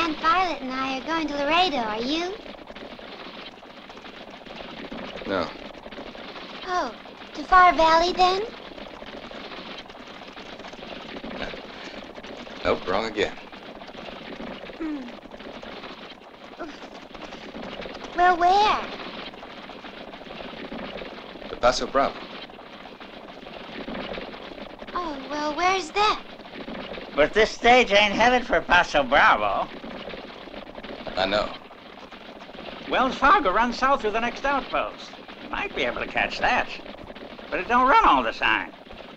Aunt Violet and I are going to Laredo. Are you? No. Oh, to Far Valley then? Nope, wrong again. Well, where? To Paso Bravo. Oh, well, where's that? But this stage ain't headed for Paso Bravo. I know. Wells Fargo runs south through the next outpost. You might be able to catch that. But it don't run all the time.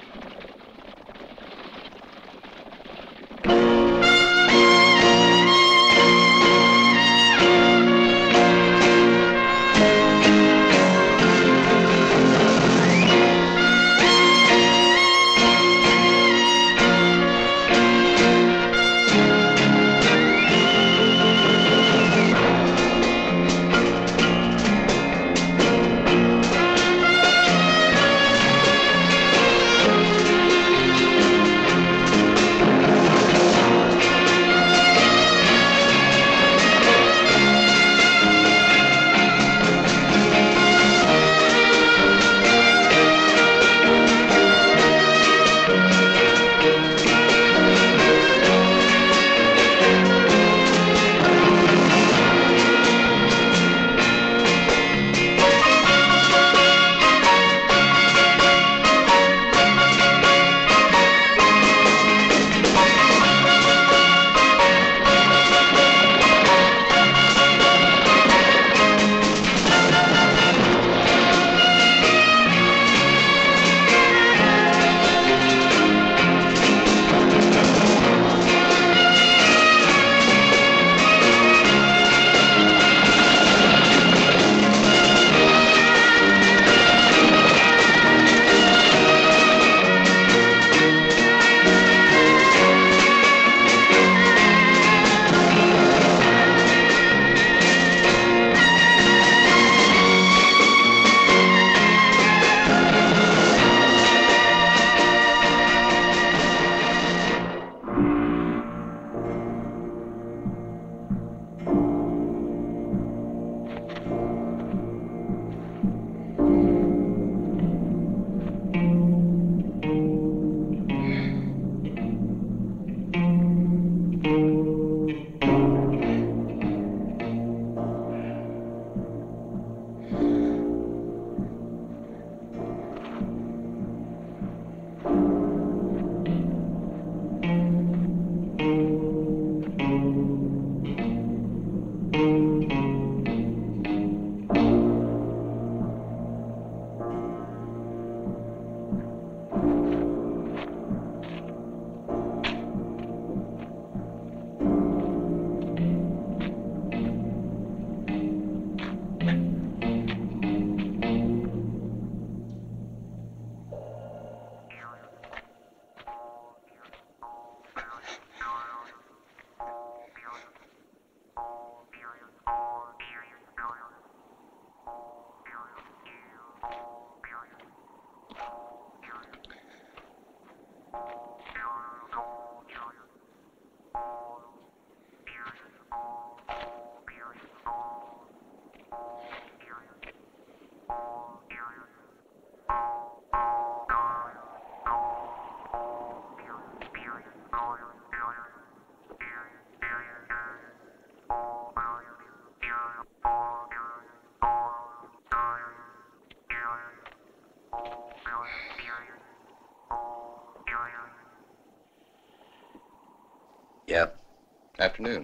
Yeah. Afternoon.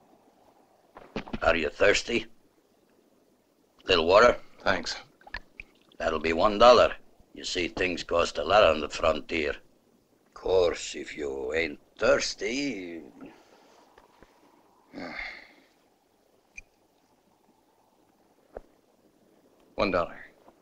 Are you thirsty? Little water? Thanks. That'll be $1. You see, things cost a lot on the frontier. Of course, if you ain't thirsty... $1.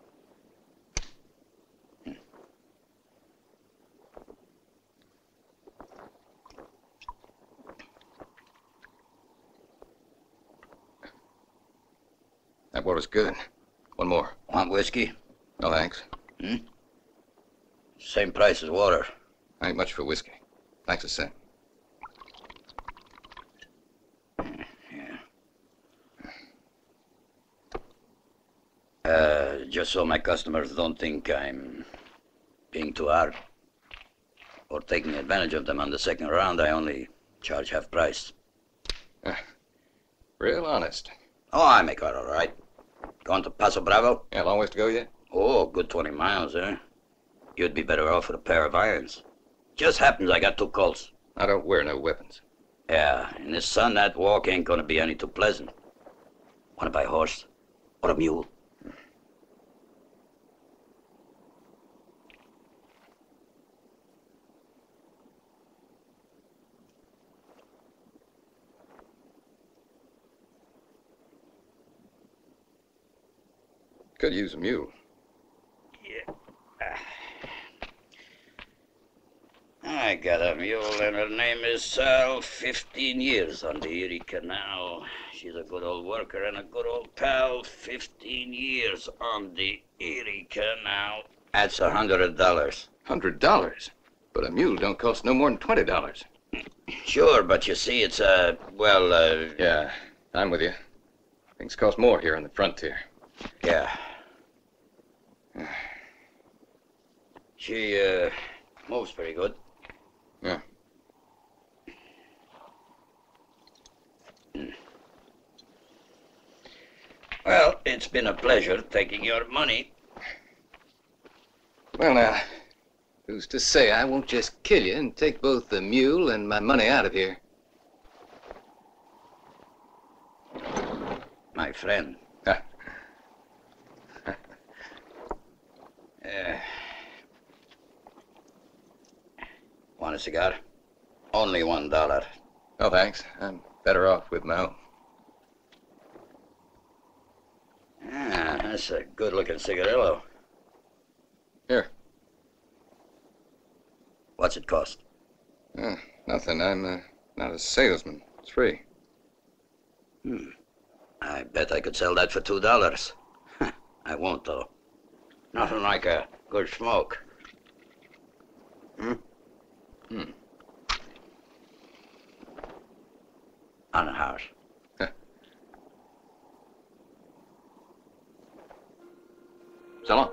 That water's good. One more. Want whiskey? No, thanks. Same price as water. Ain't much for whiskey. Thanks a cent. just so my customers don't think I'm being too hard or taking advantage of them on the second round, I only charge half price. Real honest. Oh, I make out all right. Going to Paso Bravo? Yeah, long ways to go yet? Oh, good 20 miles, eh? You'd be better off with a pair of irons. Just happens I got 2 Colts. I don't wear no weapons. Yeah, in the sun, that walk ain't gonna be any too pleasant. Wanna buy a horse? Or a mule? Could use a mule. Yeah. I got a mule, and her name is Sal. 15 years on the Erie Canal. She's a good old worker and a good old pal. 15 years on the Erie Canal. That's $100. $100? But a mule don't cost no more than $20. Sure, but you see, it's Yeah, I'm with you. Things cost more here on the frontier. Yeah. She, moves pretty good. Yeah. Well, it's been a pleasure taking your money. Well, now, who's to say I won't just kill you and take both the mule and my money out of here? My friend. Want a cigar? Only $1. Oh, thanks. I'm better off with my own. Ah, that's a good-looking cigarillo. Here. What's it cost? Nothing. I'm not a salesman. It's free. I bet I could sell that for $2. I won't, though. Nothing like a good smoke. On a house. So long.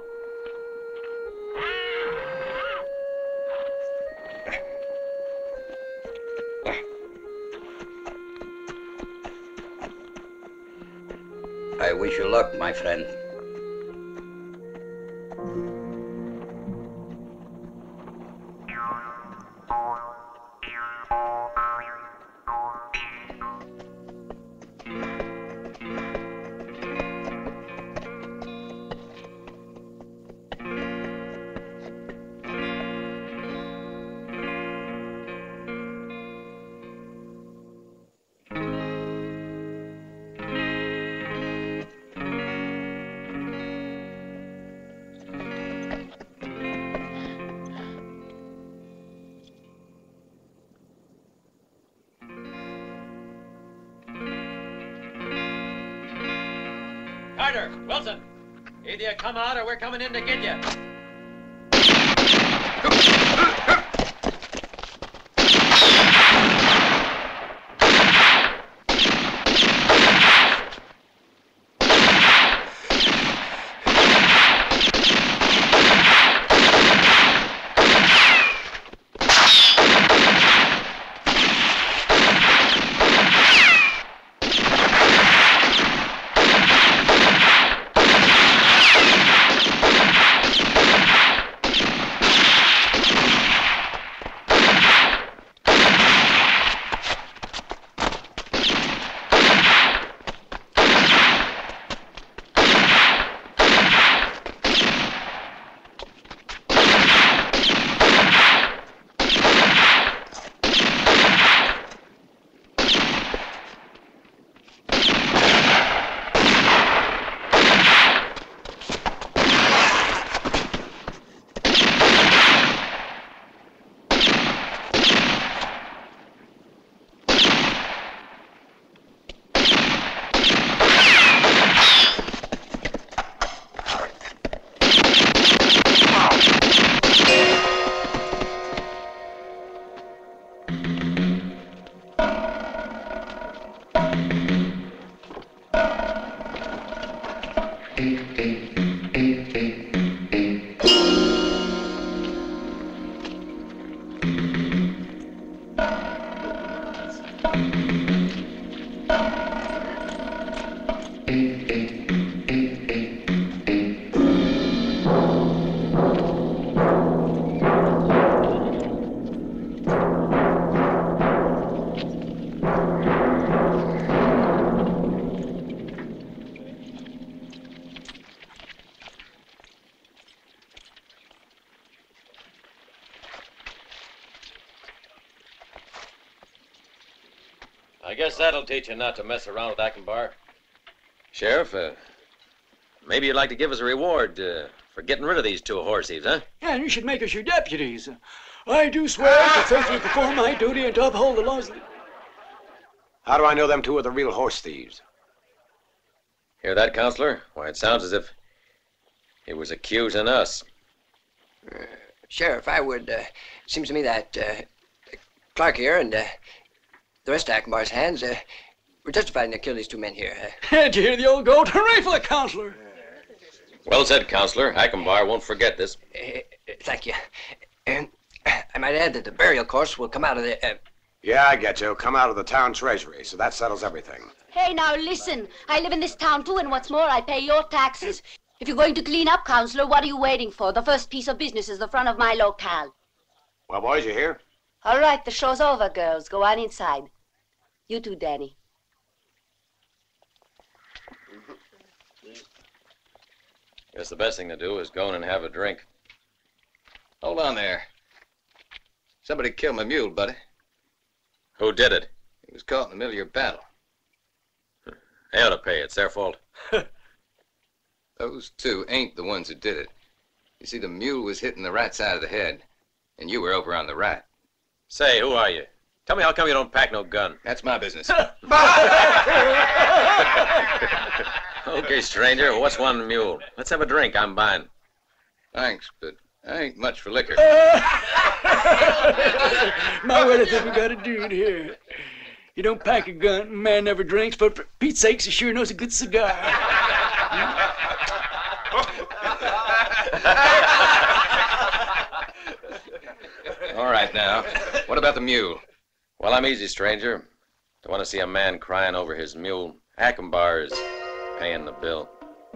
I wish you luck, my friend. Carter, Wilson, either you come out or we're coming in to get you. I guess that'll teach you not to mess around with Akbar. Sheriff, maybe you'd like to give us a reward for getting rid of these two horse thieves, huh? Yeah, and you should make us your deputies. I do swear to faithfully perform my duty and to uphold the laws of the... How do I know them two are the real horse thieves? Hear that, Counselor? Why, it sounds as if he was accusing us. Sheriff, I would, seems to me that Clark here and the rest of Akbar's hands were justified to kill these two men here. Did you hear the old goat? Hooray for the counselor! Well said, Counselor. Akbar won't forget this. Thank you. I might add that the burial course will come out of the... Yeah, I get you. Come out of the town treasury, so that settles everything. Hey, now listen. I live in this town too, and what's more, I pay your taxes. If you're going to clean up, Counselor, what are you waiting for? The first piece of business is the front of my locale. Well, boys, you here? All right, the show's over, girls. Go on inside. You too, Danny. Guess the best thing to do is go in and have a drink. Hold on there. Somebody killed my mule, buddy. Who did it? He was caught in the middle of your battle. They ought to pay. It's their fault. Those two ain't the ones who did it. You see, the mule was hitting the right side of the head, and you were over on the right. Say, who are you? Tell me how come you don't pack no gun. That's my business. Okay, stranger, what's one mule? Let's have a drink. I'm buying. Thanks, but I ain't much for liquor. My word, I think we got a dude here. You don't pack a gun, man never drinks, but for Pete's sakes, he sure knows a good cigar. All right, now, what about the mule? Well, I'm easy, stranger. I want to see a man crying over his mule. Akbar's paying the bill.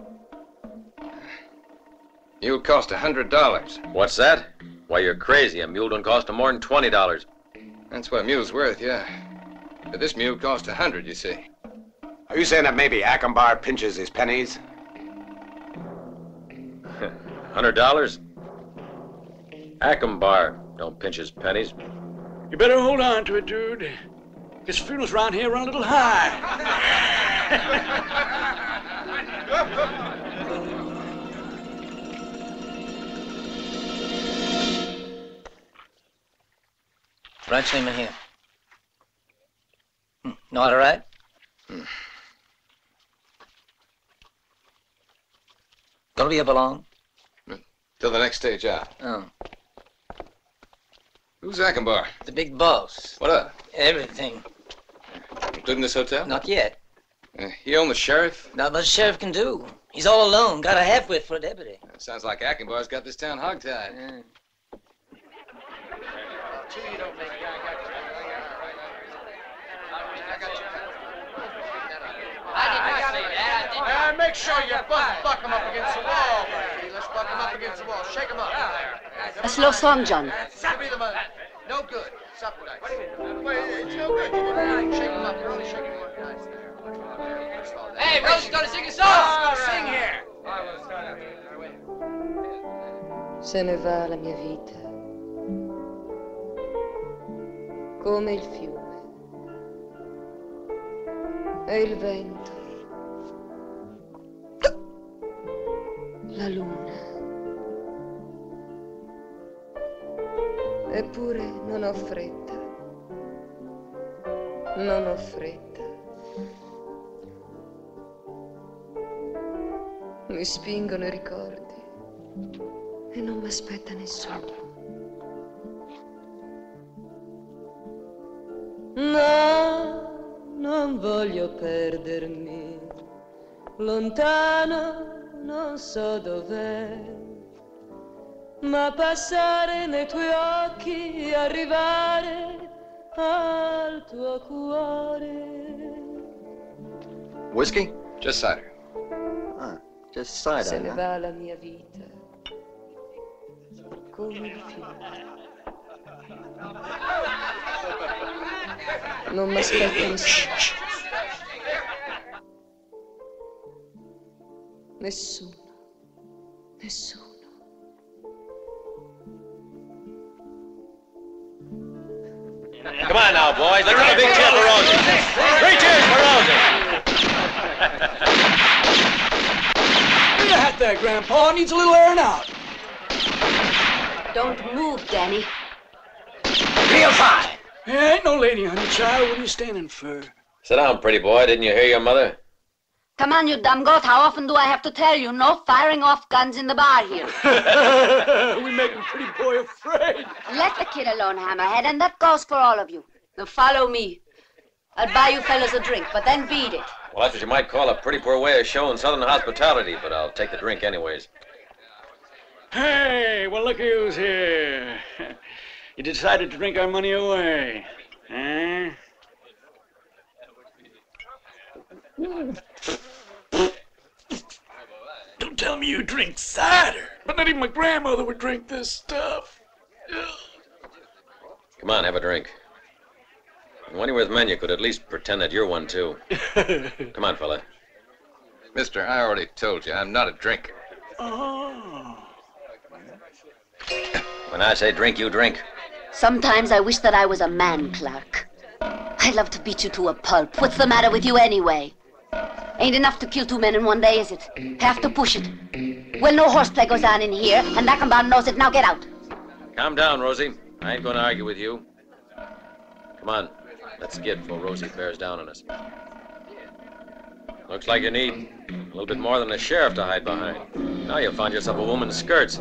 Mule cost $100. What's that? Why, you're crazy. A mule don't cost more than $20. That's what a mule's worth, yeah. But this mule cost $100, you see. Are you saying that maybe Akbar pinches his pennies? $100? Akbar don't pinch his pennies. You better hold on to it, dude. His funerals around here run a little high. Ranchman here. Not all right? Gonna be up long? Till the next stage out. Oh. Who's Akbar? The big boss. What up? Everything. Including this hotel? Not yet. He own the sheriff? Not much sheriff can do. He's all alone. Got a half-wit for a deputy. Sounds like Akbar's got this town hogtied. Yeah. Make sure you buck him up against the wall, buddy. Let's buck him up against the wall. Shake him up. A slow song, John. No good. Something nice. It's no good. Shake him up. You're only shaking him up nice there. Hey, Roso's gonna sing a song. Sing here. Se ne va la mia vita, come il fiume, e il vento, la luna. Eppure non ho fretta, non ho fretta. Mi spingono i ricordi e non mi aspetta nessuno. No, non voglio perdermi, lontano non so dov'è, ma passare nei tuoi occhi e arrivare al tuo cuore. Whiskey? Just cider. Just cider. Se ne va la mia vita, come il fiume. Non mi aspetta nessuno. Nessuno. Nessuno. Come on now, boys. Let's have a big cheer for Rosie. 3 cheers for Rosie. Where you at there, Grandpa? Needs a little airing out. Don't move, Danny. Real fine. Hey, ain't no lady, honey child. What are you standing for? Sit down, pretty boy. Didn't you hear your mother? Come on, you dumb goat. How often do I have to tell you? No firing off guns in the bar here. We making pretty boy afraid. Let the kid alone, Hammerhead, and that goes for all of you. Now follow me. I'll buy you fellas a drink, but then beat it. Well, that's what you might call a pretty poor way of showing Southern hospitality, but I'll take the drink anyways. Hey, well, look who's here. You decided to drink our money away, huh? Don't tell me you drink cider. But not even my grandmother would drink this stuff. Come on, have a drink. And when you're with men, you could at least pretend that you're one, too. Come on, fella. Mister, I already told you, I'm not a drinker. Oh. When I say drink, you drink. Sometimes I wish that I was a man, Clark. I'd love to beat you to a pulp. What's the matter with you anyway? Ain't enough to kill 2 men in one day, is it? Have to push it. Well, no horseplay goes on in here, and Ackenbauer knows it. Now get out. Calm down, Rosie. I ain't going to argue with you. Come on. Let's skid before Rosie bears down on us. Looks like you need a little bit more than a sheriff to hide behind. Now you've found yourself a woman in skirts.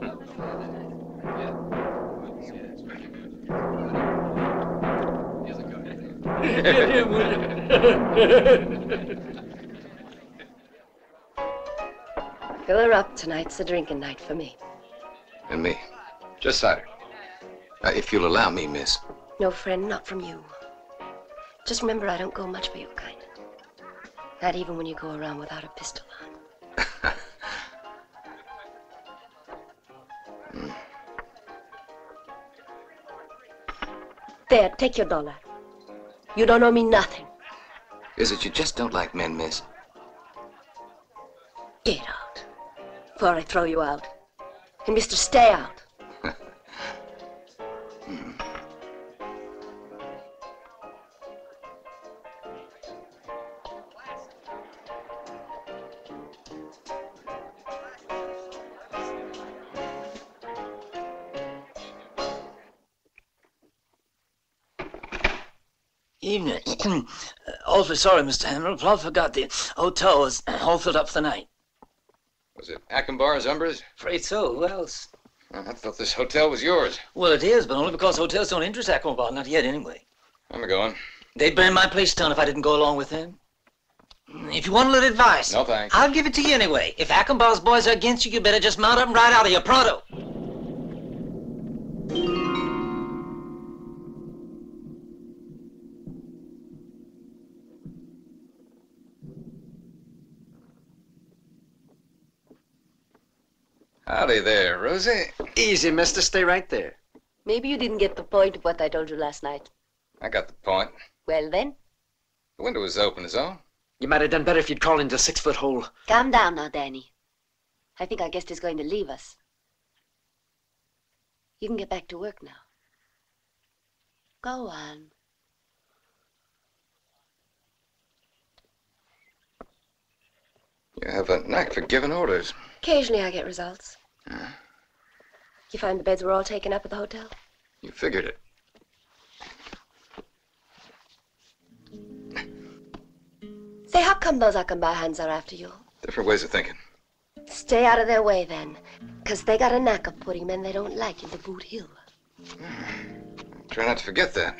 Fill her up. Tonight's a drinking night for me. And me. Just cider. If you'll allow me, miss. No, friend, not from you. Just remember, I don't go much for your kind. Not even when you go around without a pistol on. There, take your $1. You don't owe me nothing. Is it you just don't like men, miss? Get out, before I throw you out. And Mr. Stay out. Evening. Awfully sorry, Mr. Hamill. Plot forgot the hotel was all filled up for the night. Was it Ackenbauer's Umbras? Afraid so. Who else? Well, I thought this hotel was yours. Well, it is, but only because hotels don't interest Ackenbauer. Not yet, anyway. I'm going. They'd burn my place down if I didn't go along with them. If you want a little advice... No, thanks. I'll give it to you anyway. If Ackenbauer's boys are against you, you better just mount up and ride out of here pronto. Howdy there, Rosie. Easy, mister. Stay right there. Maybe you didn't get the point of what I told you last night. I got the point. Well, then? The window was open, is all. You might have done better if you'd crawled into a 6-foot hole. Calm down now, Danny. I think our guest is going to leave us. You can get back to work now. Go on. You have a knack for giving orders. Occasionally I get results. You find the beds were all taken up at the hotel? You figured it. Say, how come those Ackenbauer hands are after you? Different ways of thinking. Stay out of their way, then. Because they got a knack of putting men they don't like into Boot Hill. Try not to forget that.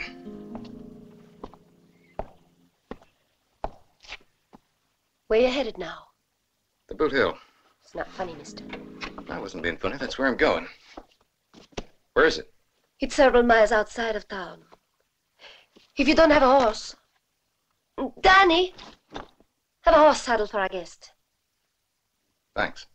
Where you headed now? The Boot Hill. It's not funny, mister. I wasn't being funny. That's where I'm going. Where is it? It's several miles outside of town. If you don't have a horse... Danny! Have a horse saddled for our guest. Thanks.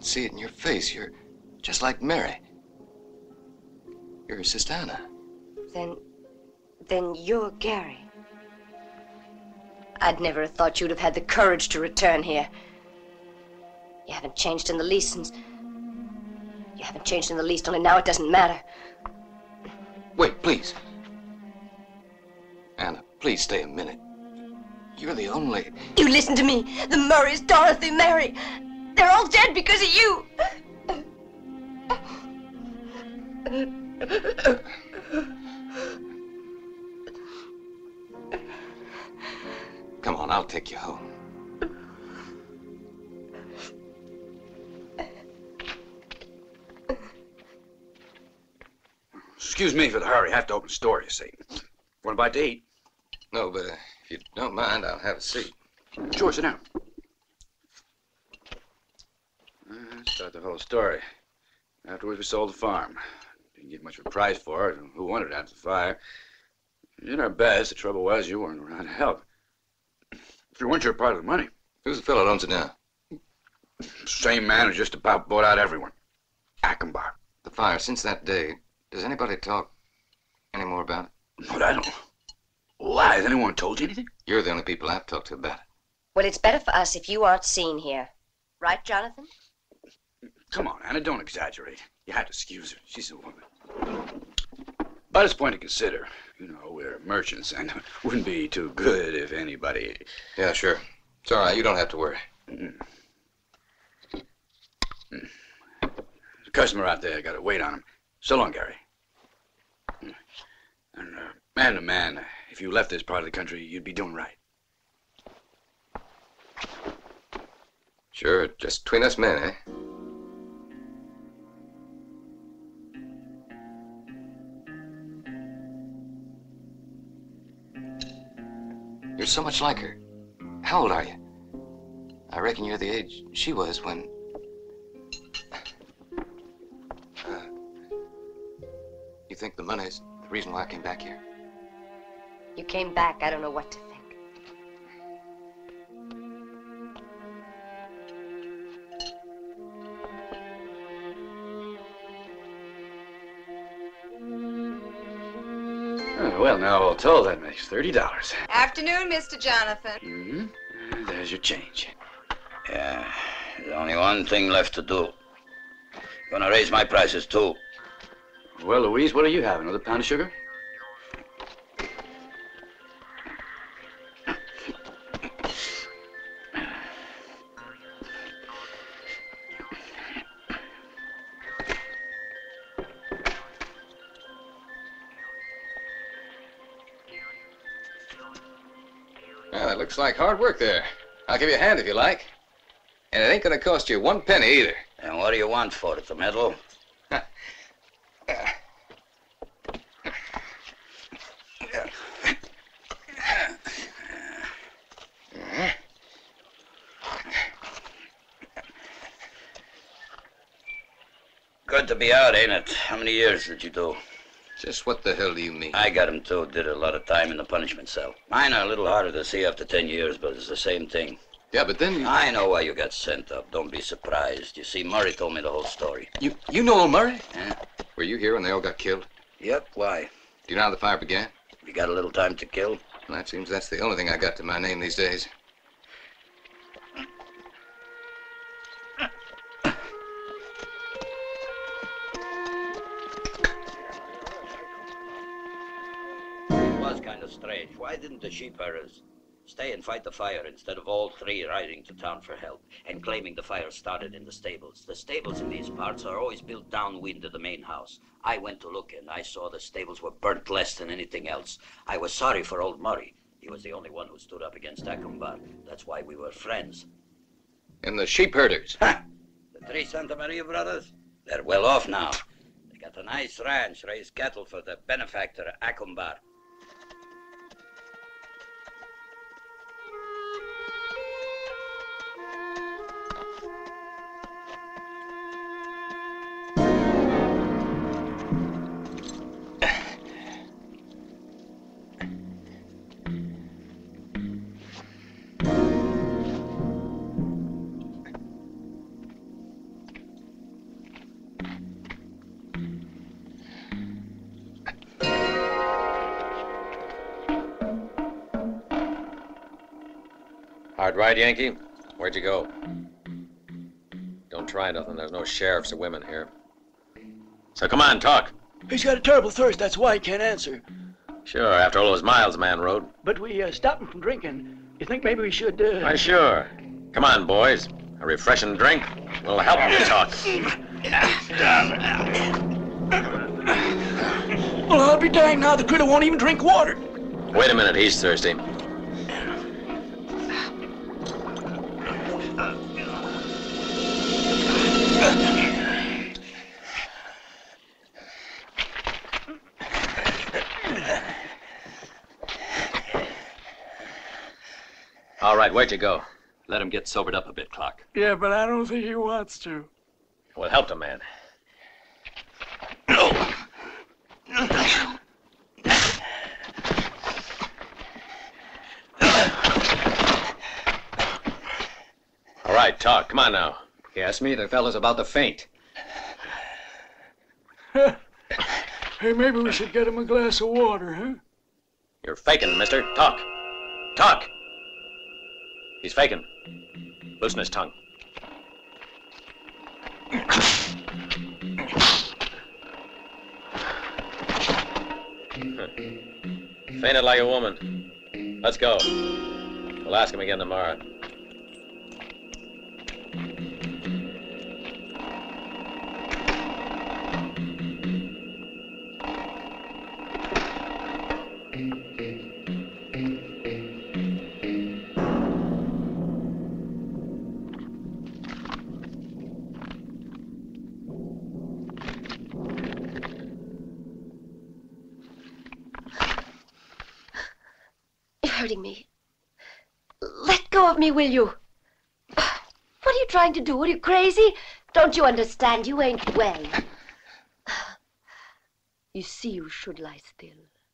can see it in your face. You're just like Mary. You're her sister Anna. Then you're Gary. I'd never have thought you'd have had the courage to return here. You haven't changed in the least since... You haven't changed in the least, only now it doesn't matter. Wait, please. Anna, please stay a minute. You're the only... You listen to me. The Murrays, Dorothy, Mary. They're all dead because of you. Come on, I'll take you home. Excuse me for the hurry. I have to open the store, you see. Want a bite to eat? No, but if you don't mind, I'll have a seat. Sure, sit down. Let's start the whole story. Afterwards, we sold the farm. Didn't get much of a price for it. Who wanted it after the fire? We did our best. The trouble was you weren't around to help. If you weren't your part of the money. Who's the fellow that owns it now? Same man who just about bought out everyone. Akembar. The fire, since that day, does anybody talk any more about it? But I don't. Why? Has anyone told you anything? You're the only people I've talked to about it. Well, it's better for us if you aren't seen here. Right, Jonathan? Come on, Anna, don't exaggerate. You have to excuse her. She's a woman. But it's a point to consider. You know, we're merchants, and it wouldn't be too good if anybody... Yeah, sure. It's all right. You don't have to worry. There's a customer out there. Got to wait on him. So long, Gary. And man to man, if you left this part of the country, you'd be doing right. Sure, just between us men, eh? You're so much like her. How old are you? I reckon you're the age she was when... You think the money's the reason why I came back here? You came back, I don't know what to think. Well, now, all told, that makes $30. Afternoon, Mr. Jonathan. Mm-hmm. There's your change. Yeah, there's only one thing left to do. Gonna raise my prices, too. Well, Louise, what do you have? Another pound of sugar? Well, that looks like hard work there. I'll give you a hand if you like. And it ain't gonna cost you 1 penny either. And what do you want for it, the medal? Good to be out, ain't it? How many years did you do? Just what the hell do you mean? I got him, too. Did a lot of time in the punishment cell. Mine are a little harder to see after 10 years, but it's the same thing. Yeah, but then you... I know why you got sent up. Don't be surprised. You see, Murray told me the whole story. You know old Murray? Yeah. Were you here when they all got killed? Yep, why? Do you know how the fire began? You got a little time to kill? Well, that seems that's the only thing I got to my name these days. Kind of strange. Why didn't the sheep herders stay and fight the fire instead of all three riding to town for help and claiming the fire started in the stables? The stables in these parts are always built downwind of the main house. I went to look and I saw the stables were burnt less than anything else. I was sorry for old Murray. He was the only one who stood up against Akembar. That's why we were friends. And the sheep herders? Ha! The three Santa Maria brothers? They're well off now. They got a nice ranch, raise cattle for the benefactor Akembar. Hard ride, Yankee? Where'd you go? Don't try nothing. There's no sheriffs or women here. So come on, talk. He's got a terrible thirst. That's why he can't answer. Sure, after all those miles the man rode. But we stopped him from drinking. You think maybe we should, Why, sure. Come on, boys. A refreshing drink will help him to talk. Well, I'll be danged now. The critter won't even drink water. Wait a minute. He's thirsty. All right, where'd you go? Let him get sobered up a bit, Clark. Yeah, but I don't think he wants to. Well, help the man. All right, talk. Come on now. He asked me, the fellow's about to faint. Hey, maybe we should get him a glass of water, huh? You're faking, mister. Talk. Talk. He's faking. Loosen his tongue. Fainted like a woman. Let's go. We'll ask him again tomorrow. Hurting me. Let go of me, will you? What are you trying to do? Are you crazy? Don't you understand? You ain't well. You see, you should lie still.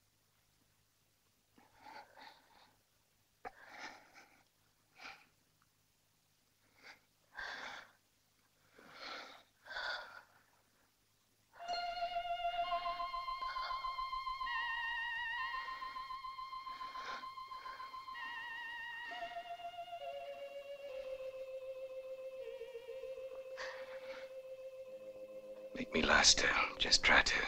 Make me lie still. Just try to.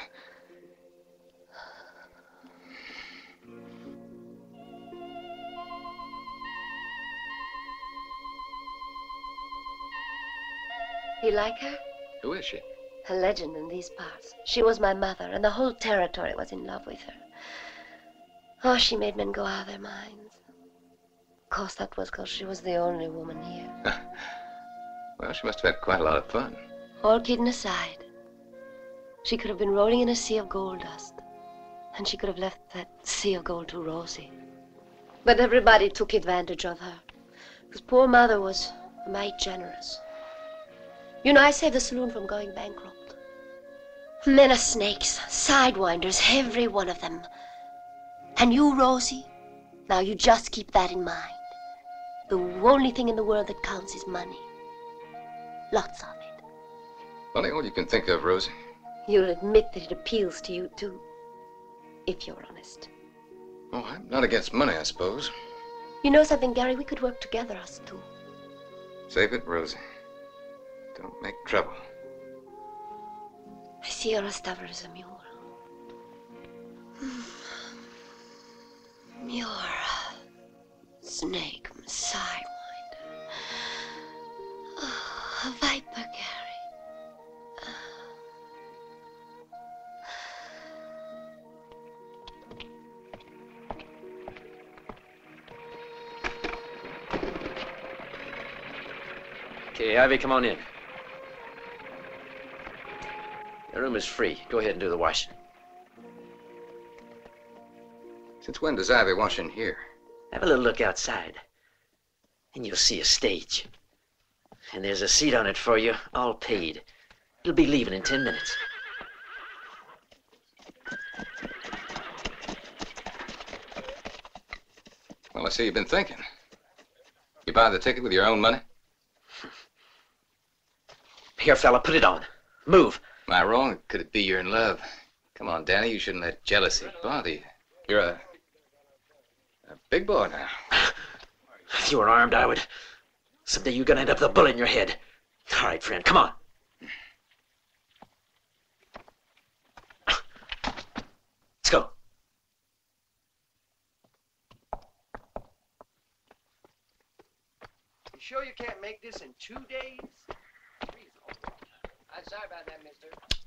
You like her? Who is she? A legend in these parts. She was my mother, and the whole territory was in love with her. Oh, she made men go out of their minds. Of course, that was because she was the only woman here. Well, she must have had quite a lot of fun. All kidding aside, she could have been rolling in a sea of gold dust, and she could have left that sea of gold to Rosie. But everybody took advantage of her, because poor mother was a mite generous. You know, I saved the saloon from going bankrupt. Men are snakes, sidewinders, every one of them. And you, Rosie, now you just keep that in mind. The only thing in the world that counts is money. Lots of it. Money all you can think of, Rosie. You'll admit that it appeals to you, too, if you're honest. Oh, I'm not against money, I suppose. You know something, Gary? We could work together, us two. Save it, Rosie. Don't make trouble. I see you're as stubborn as a mule. You're a snake, sidewinder. Oh, a viper, Gary. Okay, Ivy, come on in. The room is free. Go ahead and do the washing. Since when does Ivy wash in here? Have a little look outside, and you'll see a stage. And there's a seat on it for you, all paid. It'll be leaving in 10 minutes. Well, I see you've been thinking. You buy the ticket with your own money? Here, fella, put it on. Move. Am I wrong? Could it be you're in love? Come on, Danny, you shouldn't let jealousy bother you. You're a big boy now. You were armed, I would. Someday you're gonna end up with a bullet in your head. All right, friend, come on. Let's go. You sure you can't make this in 2 days? I'm sorry about that, mister.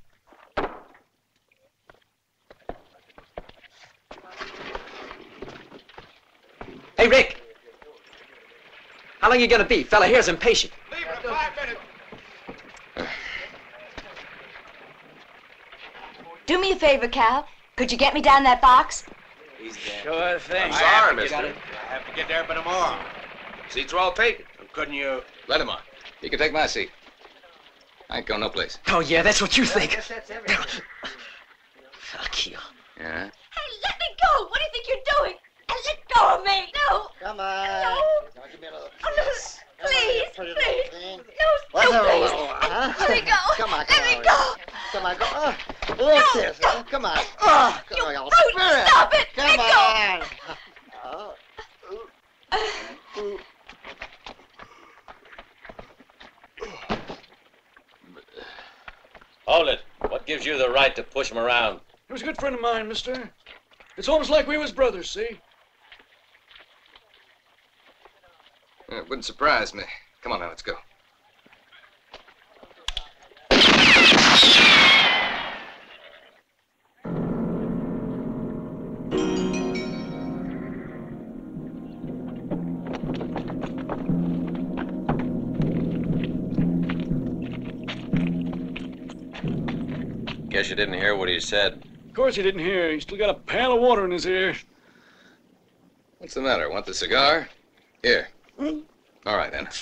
Hey, Rick. How long you gonna be? Fella here's impatient. Leave in 5 minutes. Do me a favor, Cal. Could you get me down that box? He's dead. Sure thing. I'm sorry, mister. I have to get there by tomorrow. Seats are all taken. Couldn't you? Let him on. He can take my seat. I ain't going no place. Oh, yeah, that's what you I think. guess that's everything. Fuck you. Yeah? Hey, let me go! What do you think you're doing? And let go of me! No! Come on. No! Don't give me a little Oh, no! kiss. Please! Come on, Please! thing. No, What's no, that please! little, huh? Let me go! Come on, Let come me on. go! Come on, go. A little kiss. Huh? Come on. Oh, Come you on, y'all. brute! Spirit. Stop it! Come Let on. go! Hold it. What gives you the right to push him around? He was a good friend of mine, mister. It's almost like we was brothers, see? Yeah, it wouldn't surprise me. Come on now, let's go. Guess you didn't hear what he said. Of course he didn't hear. He still got a pail of water in his ear. What's the matter? Want the cigar? Here. All right, then.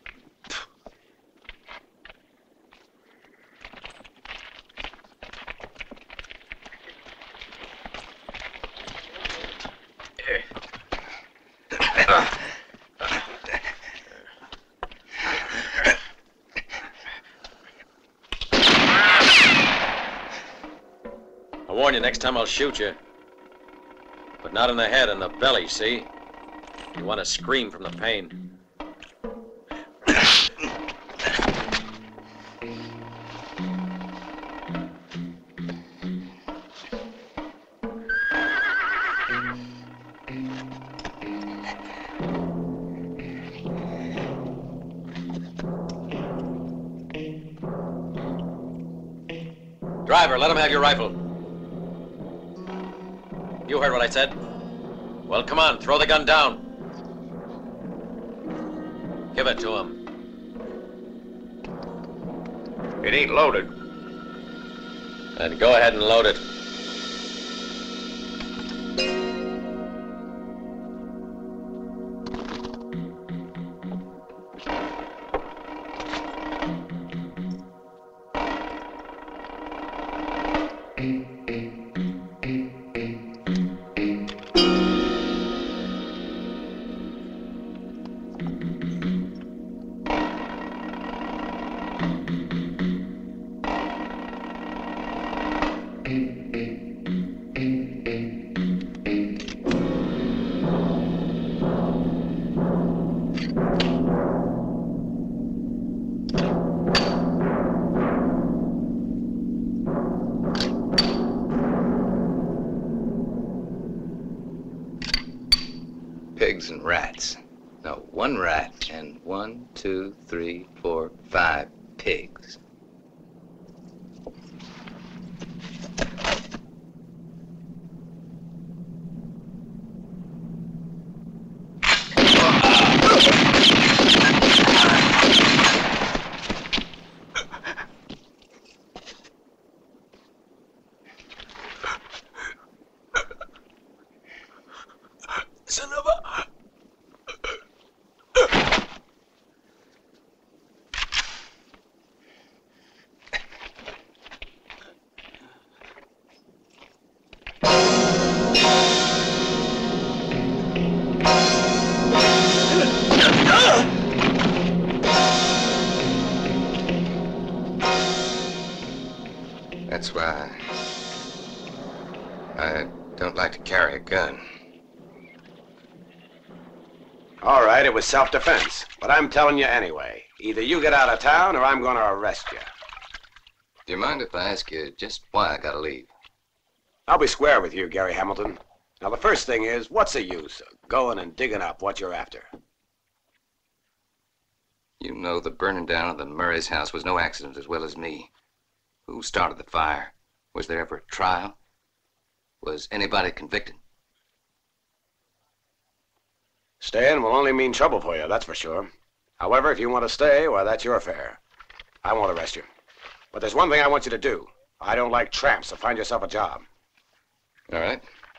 I warn you, next time I'll shoot you. But not in the head, in the belly, see? You want to scream from the pain. Driver, let him have your rifle. You heard what I said? Well, come on, throw the gun down. Give it to him. It ain't loaded. Then go ahead and load it. Pigs and rats. No, 1 rat and 1, 2, 3, 4, 5 pigs. Son of a... That's why I don't like to carry a gun. All right, it was self-defense. But I'm telling you anyway. Either you get out of town or I'm going to arrest you. Do you mind if I ask you just why I gotta leave? I'll be square with you, Gary Hamilton. Now, the first thing is, what's the use of going and digging up what you're after? You know the burning down of the Murray's house was no accident as well as me. Who started the fire? Was there ever a trial? Was anybody convicted? Staying will only mean trouble for you, that's for sure. However, if you want to stay, well, that's your affair. I won't arrest you. But there's one thing I want you to do. I don't like tramps, so find yourself a job. All right.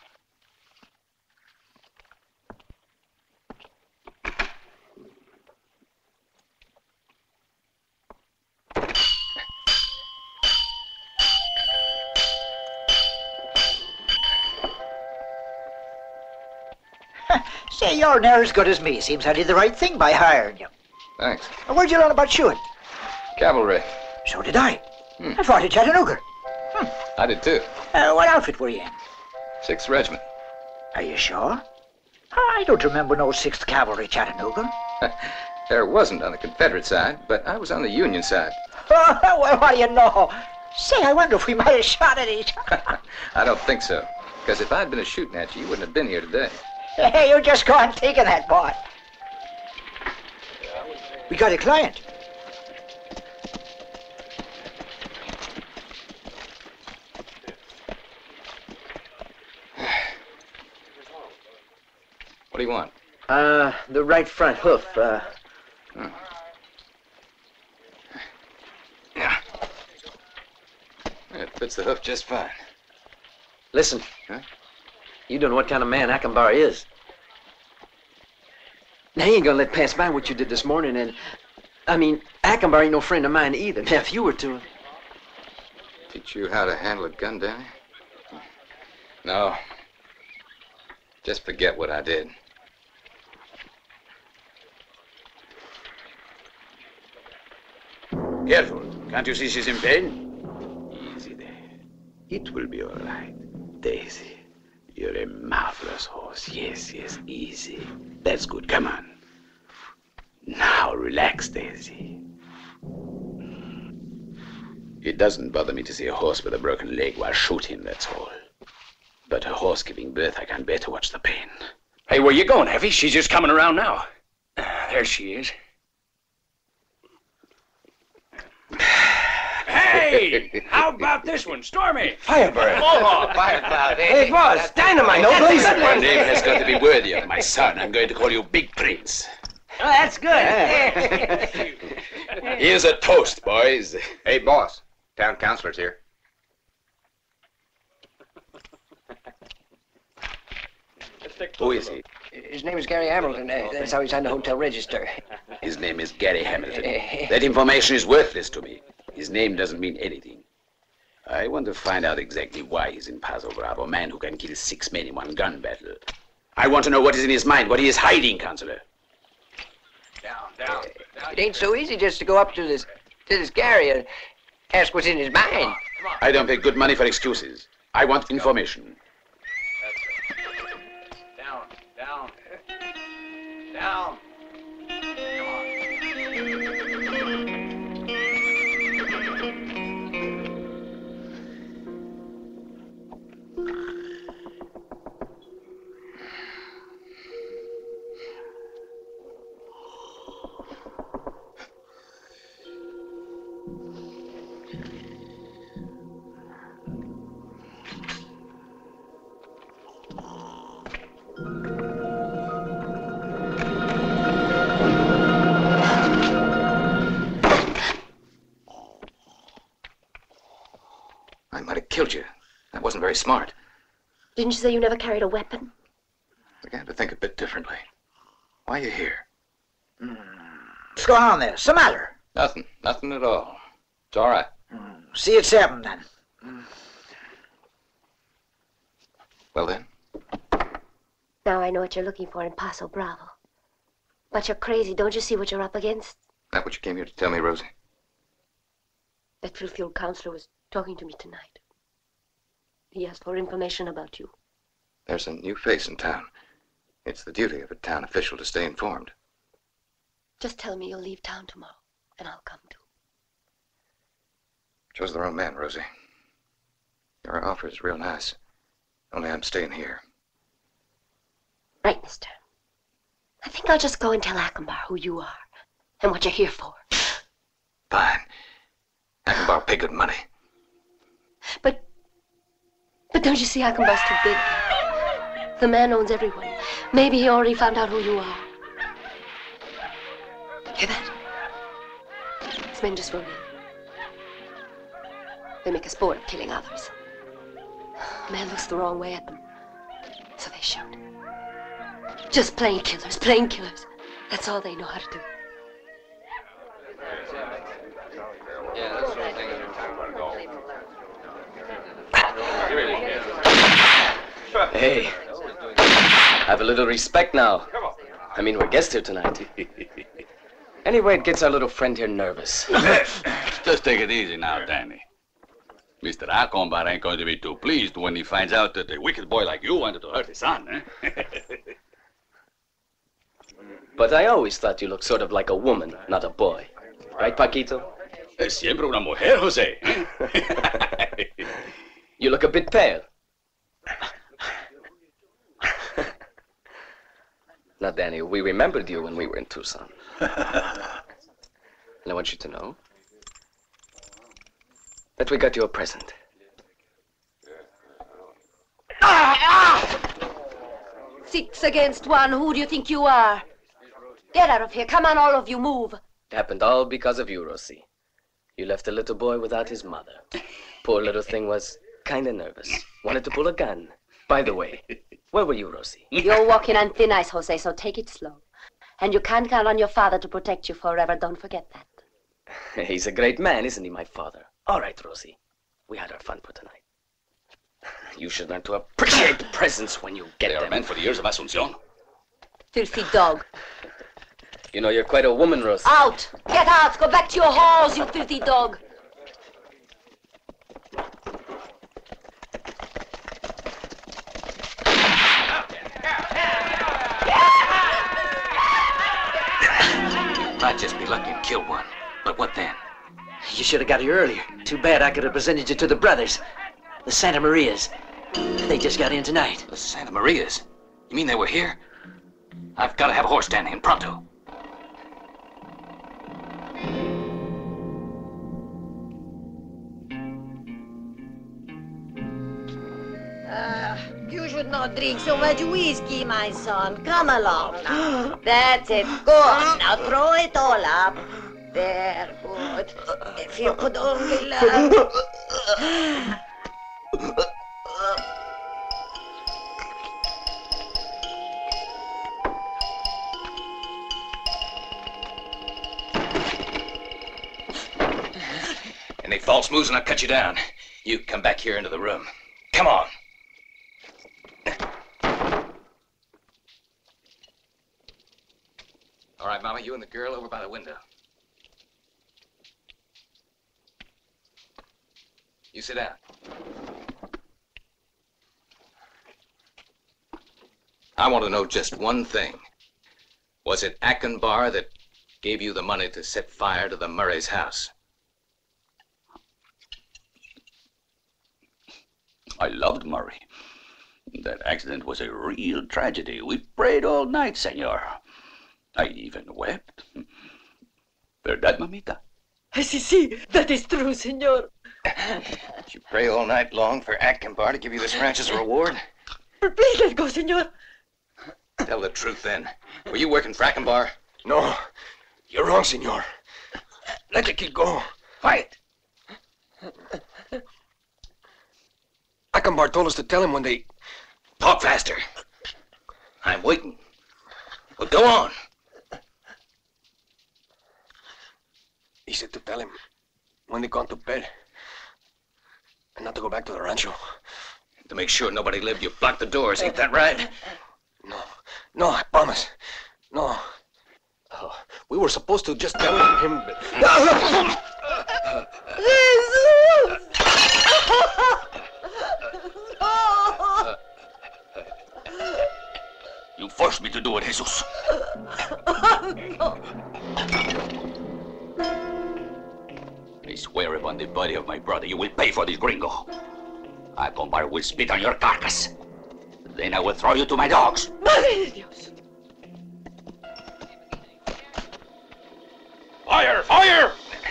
Say, you're near as good as me. Seems I did the right thing by hiring you. Thanks. Where'd you learn about shooting? Cavalry. So did I. I fought at Chattanooga. I did too. What outfit were you in? 6th Regiment. Are you sure? I don't remember no 6th Cavalry Chattanooga. There wasn't on the Confederate side, but I was on the Union side. Well, what do you know? Say, I wonder if we might have shot at each other. I don't think so. Because if I'd been shooting at you, you wouldn't have been here today. Hey, you just go on taking that part. We got a client. What do you want? The right front hoof, Yeah. It fits the hoof just fine. Listen. Huh? You don't know what kind of man Akbar is. Now, he ain't gonna let pass by what you did this morning, and... I mean, Akbar ain't no friend of mine either. Now, if you were to... Teach you how to handle a gun, Danny? No. Just forget what I did. Careful. Can't you see she's in pain? Easy there. It will be all right. Daisy, you're a marvelous horse. Yes, yes, easy. That's good. Come on. Now, relax, Daisy. It doesn't bother me to see a horse with a broken leg while shooting, that's all. But a horse giving birth, I can't bear to watch the pain. Hey, where you going, Effie? She's just coming around now. There she is. Hey! How about this one, Stormy? Firebird. Mohawk. Firecloud, eh? Hey, boss, dynamite. No That's blaze. a good one. Your name has got to be worthy of my son. I'm going to call you Big Prince. Oh, that's good. Here's a toast, boys. Hey, boss. Town councilor's here. Who is he? His name is Gary Hamilton. That's how he's on the hotel register. His name is Gary Hamilton. That information is worthless to me. His name doesn't mean anything. I want to find out exactly why he's in Paso Bravo, a man who can kill 6 men in one gun battle. I want to know what is in his mind, what he is hiding, Counselor. Down. It ain't so easy just to go up to this Gary and ask what's in his mind. I don't pay good money for excuses. I want information. Down. I might have killed you. That wasn't very smart. Didn't you say you never carried a weapon? I began to think a bit differently. Why are you here? What's going on there? What's the matter? Nothing. Nothing at all. It's all right. See it's happened then. Well then, Now I know what you're looking for in Paso Bravo. But you're crazy. Don't you see what you're up against? that what you came here to tell me, Rosie? That filthy old counselor was talking to me tonight. He asked for information about you. There's a new face in town. It's the duty of a town official to stay informed. Just tell me you'll leave town tomorrow, and I'll come too. Chose the wrong man, Rosie. Your offer is real nice. Only I'm staying here. Right, mister. I think I'll just go and tell Akembar who you are and what you're here for. Fine. I can borrow pay good money. But don't you see Akembar's too big? The man owns everyone. Maybe he already found out who you are. Hear that? His men just rode in. They make a sport of killing others. A man looks the wrong way at them, so they shoot. Just plain killers, plain killers. That's all they know how to do. Hey, have a little respect now. I mean, we're guests here tonight. Anyway, it gets our little friend here nervous. Just take it easy now, Danny. Mr. Akembar ain't going to be too pleased when he finds out that a wicked boy like you wanted to hurt his son, eh? But I always thought you looked sort of like a woman, not a boy. Right, Paquito? Es siempre una mujer, Jose. You look a bit pale. Now, Danny, we remembered you when we were in Tucson. And I want you to know that we got you a present. 6 against 1. Who do you think you are? Get out of here. Come on, all of you. Move. It happened all because of you, Rosie. You left a little boy without his mother. Poor little thing was kind of nervous. Wanted to pull a gun. By the way, where were you, Rosie? You're walking on thin ice, Jose, so take it slow. And you can't count on your father to protect you forever. Don't forget that. He's a great man, isn't he, my father? All right, Rosie. We had our fun for tonight. You should learn to appreciate presents when you get them. They are meant for the years of Asunción. Filthy dog. You know, you're quite a woman, Rosie. Out! Get out! Go back to your halls, you filthy dog. Might just be lucky and kill one. But what then? You should have got here earlier. Too bad I could have presented you to the brothers. The Santa Marias. They just got in tonight. The Santa Marias? You mean they were here? I've got to have a horse standing in pronto. You should not drink so much whiskey, my son. Come along now. That's it. Go on. Now throw it all up. There, good. If you could only learn. Any false moves and I'll cut you down. You come back here into the room. Come on. All right, Mama, you and the girl over by the window. You sit down. I want to know just one thing. Was it Akembar that gave you the money to set fire to the Murray's house? I loved Murray. That accident was a real tragedy. We prayed all night, senor. I even wept. ¿Verdad, mamita? Sí, that is true, senor. Did you pray all night long for Akembar to give you this ranch as a reward? Please let go, senor. Tell the truth, then. Were you working for Akembar? No. You're wrong, senor. Let the kid go. Quiet. Akembar told us to tell him when they... Talk faster. I'm waiting. Well, go on. He said to tell him when they gone to bed. And not to go back to the rancho. To make sure nobody lived, you blocked the doors. Ain't that right? No, I promise. No. We were supposed to just tell him... You forced me to do it, Jesus. I swear upon the body of my brother, you will pay for this Grjngo. Acombar will spit on your carcass. Then I will throw you to my dogs. Madre de Dios. Fire! Fire!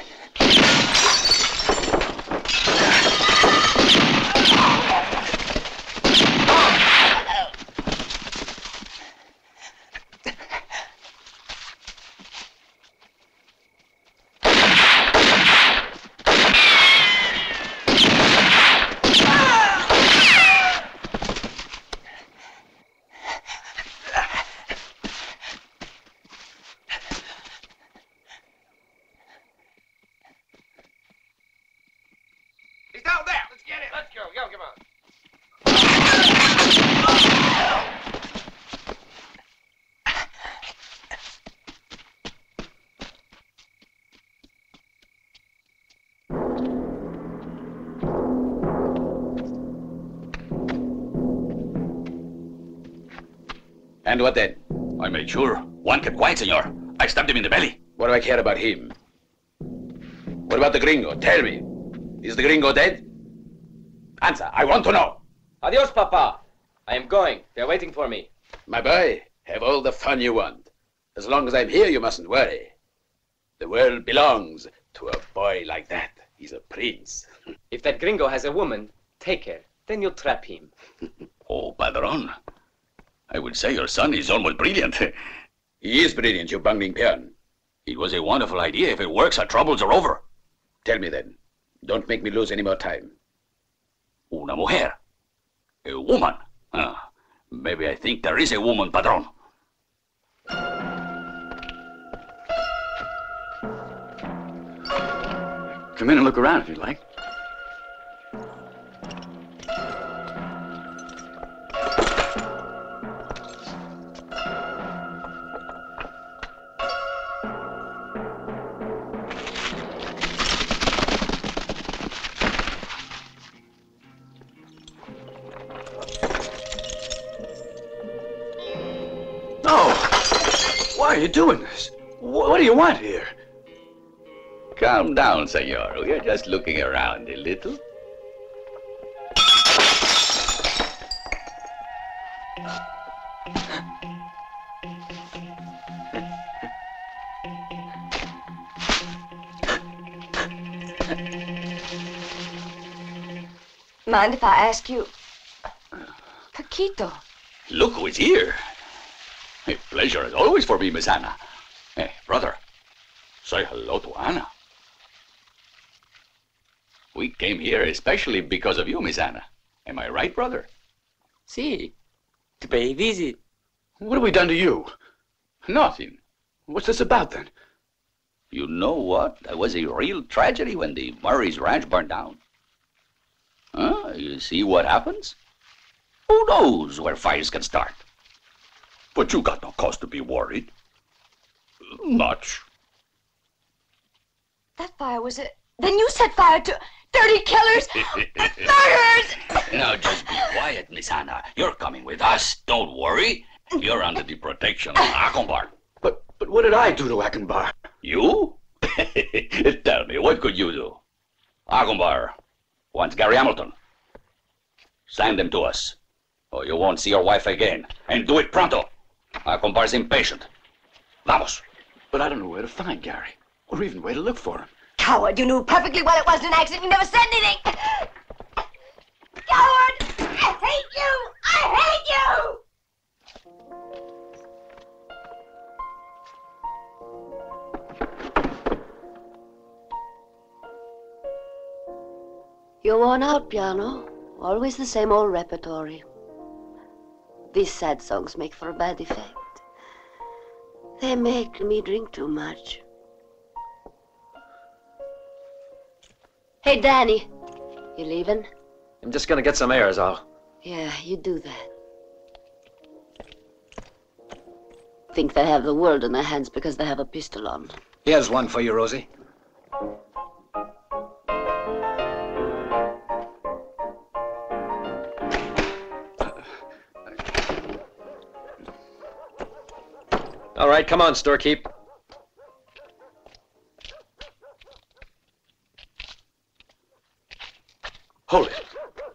He's down there. Let's get him. Let's go. Yo, come on. And what then? I made sure. One kept quiet, senor. I stabbed him in the belly. What do I care about him? What about the Grjngo? Tell me. Is the Grjngo dead? Answer. I want to know. Adios, Papa. I am going. They're waiting for me. My boy, have all the fun you want. As long as I'm here, you mustn't worry. The world belongs to a boy like that. He's a prince. If that Grjngo has a woman, take her. Then you'll trap him. Oh, Padron. I would say your son is almost brilliant. He is brilliant, you bungling peon. It was a wonderful idea. If it works, our troubles are over. Tell me then. Don't make me lose any more time. Una mujer. A woman. Maybe I think there is a woman, Padron. Come in and look around if you'd like. Why are you doing this? What do you want here? Calm down, senor. We are just looking around a little. Mind if I ask you? Paquito. Look who is here. A pleasure as always for me, Miss Anna. Hey, brother, say hello to Anna. We came here especially because of you, Miss Anna. Am I right, brother? Si. To pay a visit. What have we done to you? Nothing. What's this about, then? You know what? That was a real tragedy when the Murray's ranch burned down. Huh? You see what happens? Who knows where fires can start? But you got no cause to be worried. Much. That fire was it. Then you set fire to dirty killers, murderers! Now just be quiet, Miss Anna. You're coming with us. Don't worry. You're under the protection of Acombar. But what did I do to Acombar? You? Tell me, what could you do? Acombar wants Gary Hamilton. Send him to us, or you won't see your wife again. And do it pronto. Acombar's impatient. Vamos. But I don't know where to find Gary, or even where to look for him. Coward, you knew perfectly well it wasn't an accident. You never said anything. Coward! I hate you! I hate you! You're worn out, piano. Always the same old repertory. These sad songs make for a bad effect. They make me drink too much. Hey, Danny. You leaving? I'm just gonna get some air, is all. Yeah, you do that. Think they have the world in their hands because they have a pistol on. Here's one for you, Rosie. right, come on, storekeep. Hold it.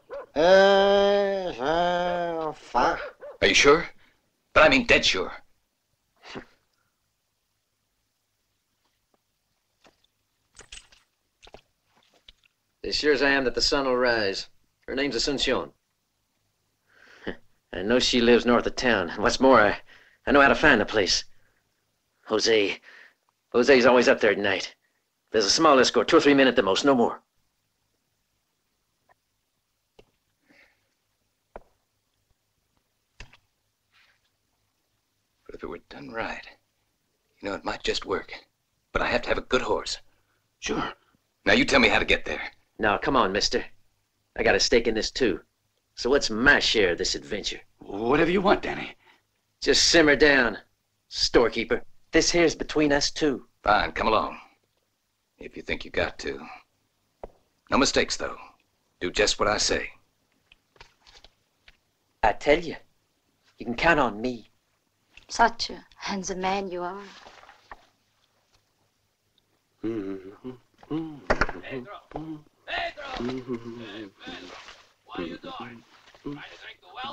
Are you sure? But I mean dead sure. As sure as I am that the sun will rise. Her name's Asuncion. I know she lives north of town. And what's more, I know how to find the place. Jose's always up there at night. There's a small escort, 2 or 3 men at the most, no more. But if it were done right, you know, it might just work. But I have to have a good horse. Sure. Now you tell me how to get there. Now, come on, mister. I got a stake in this, too. So what's my share of this adventure? Whatever you want, Danny. Just simmer down, storekeeper. This here's between us two. Fine, come along. If you think you got to. No mistakes, though. Do just what I say. I tell you, you can count on me. Such a handsome man you are. Pedro! What are you doing? Trying to drink the well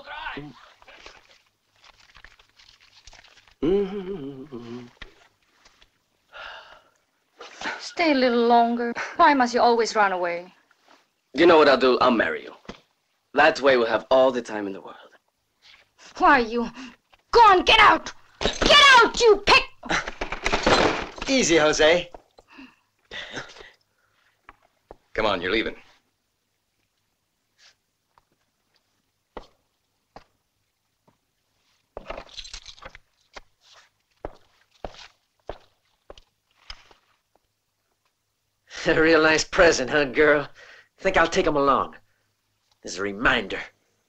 dry? Stay a little longer. Why must you always run away? You know what I'll do? I'll marry you. That way we'll have all the time in the world. Why, you... Go on, get out! Get out, you pick... Easy, Jose. Come on, you're leaving. A real nice present, huh, girl? Think I'll take him along. As a reminder.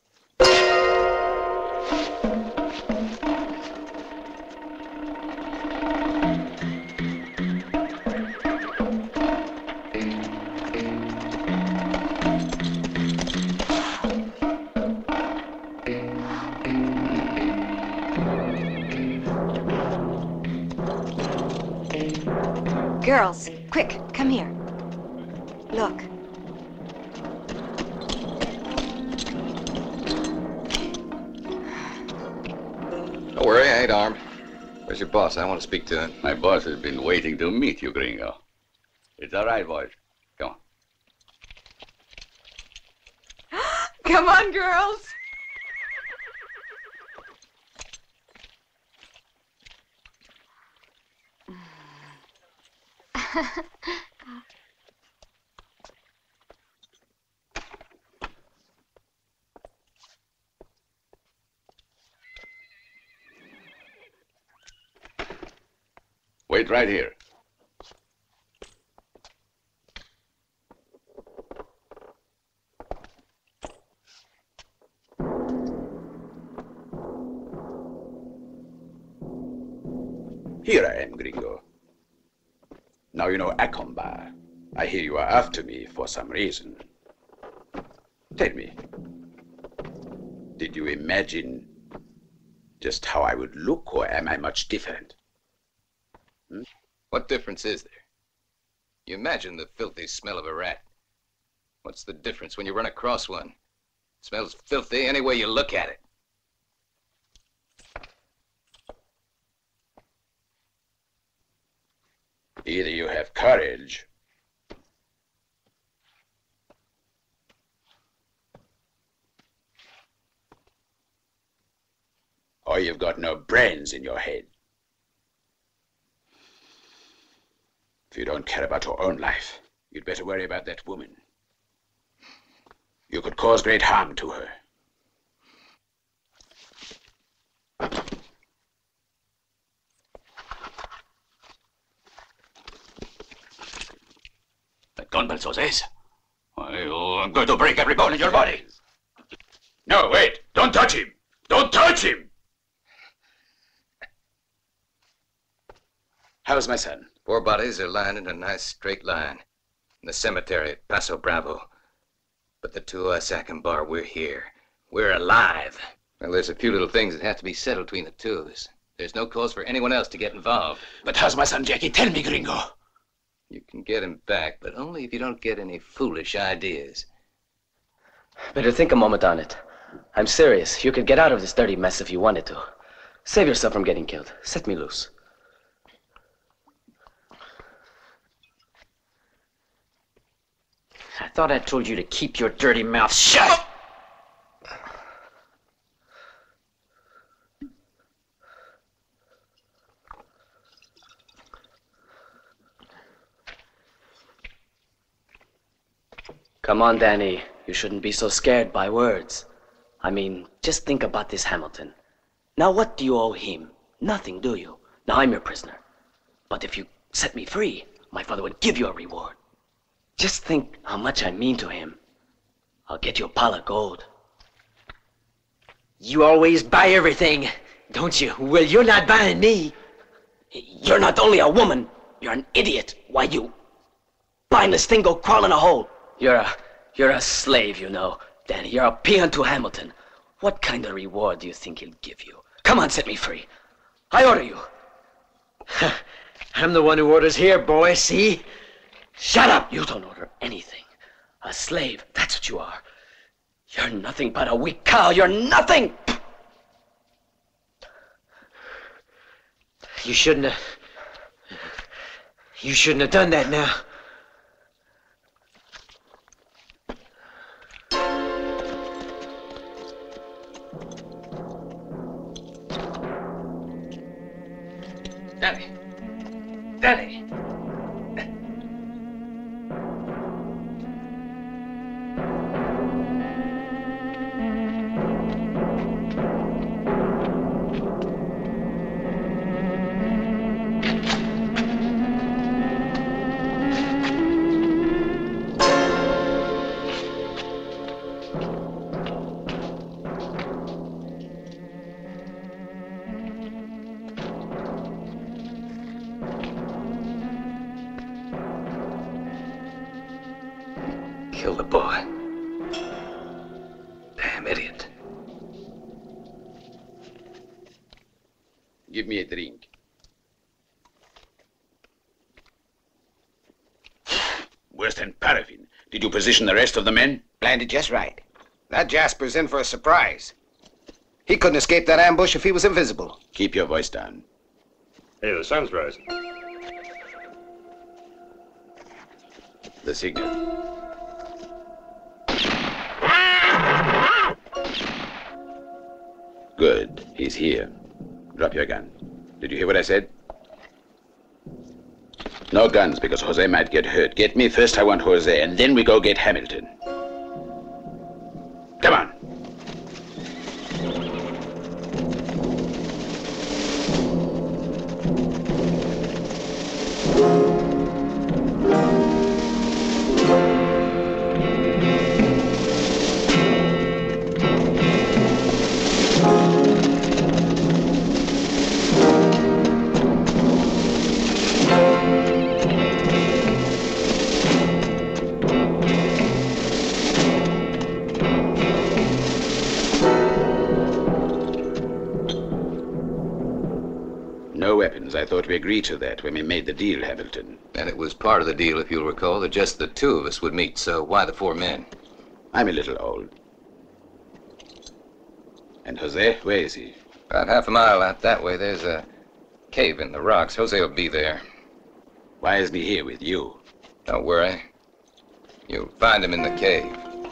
Girls, quick, come here. Look. Don't worry, I ain't armed. Where's your boss? I want to speak to him. My boss has been waiting to meet you, Grjngo. It's all right, boys. Come on. Come on, girls. Wait right here. Here I am, Grjngo. Now you know Akomba. I hear you are after me for some reason. Tell me, did you imagine just how I would look, or am I much different? What difference is there? You imagine the filthy smell of a rat. What's the difference when you run across one? It smells filthy any way you look at it. Either you have courage, or you've got no brains in your head. If you don't care about your own life, you'd better worry about that woman. You could cause great harm to her. That gunbelt, Jose's. I'm going to break every bone in your body. No, wait! Don't touch him! Don't touch him! How's my son? 4 bodies are lying in a nice straight line in the cemetery at Paso Bravo. But the 2 of us, Akombar, we're here. We're alive. Well, there's a few little things that have to be settled between the 2 of us. There's no cause for anyone else to get involved. But how's my son Jackie? Tell me, Grjngo. You can get him back, but only if you don't get any foolish ideas. Better think a moment on it. I'm serious. You could get out of this dirty mess if you wanted to. Save yourself from getting killed. Set me loose. I thought I told you to keep your dirty mouth shut. Come on, Danny. You shouldn't be so scared by words. I mean, just think about this Hamilton. Now, what do you owe him? Nothing, do you? Now, I'm your prisoner. But if you set me free, my father would give you a reward. Just think how much I mean to him. I'll get you a pile of gold. You always buy everything, don't you? Well, you're not buying me. You're not only a woman, you're an idiot. Why, you mindless thing, go crawl in a hole. You're a slave, you know, Danny. You're a peon to Hamilton. What kind of reward do you think he'll give you? Come on, set me free. I order you. I'm the one who orders here, boy, see? Shut up! You don't order anything. A slave, that's what you are. You're nothing but a weak cow. You're nothing! You shouldn't have done that now. Danny! Danny! Kill the boy. Damn idiot. Give me a drink. Worse than paraffin. Did you position the rest of the men? Planned it just right. That Jasper's in for a surprise. He couldn't escape that ambush if he was invisible. Keep your voice down. Hey, the sun's rising. The signal. Good. He's here. Drop your gun. Did you hear what I said? No guns, because Jose might get hurt. Get me first, I want Jose, and then we go get Hamilton. Come on. I thought we agreed to that when we made the deal, Hamilton. And it was part of the deal, if you'll recall, that just the two of us would meet, so why the 4 men? I'm a little old. And Jose, where is he? About half a mile out that way, there's a cave in the rocks. Jose will be there. Why isn't he here with you? Don't worry. You'll find him in the cave.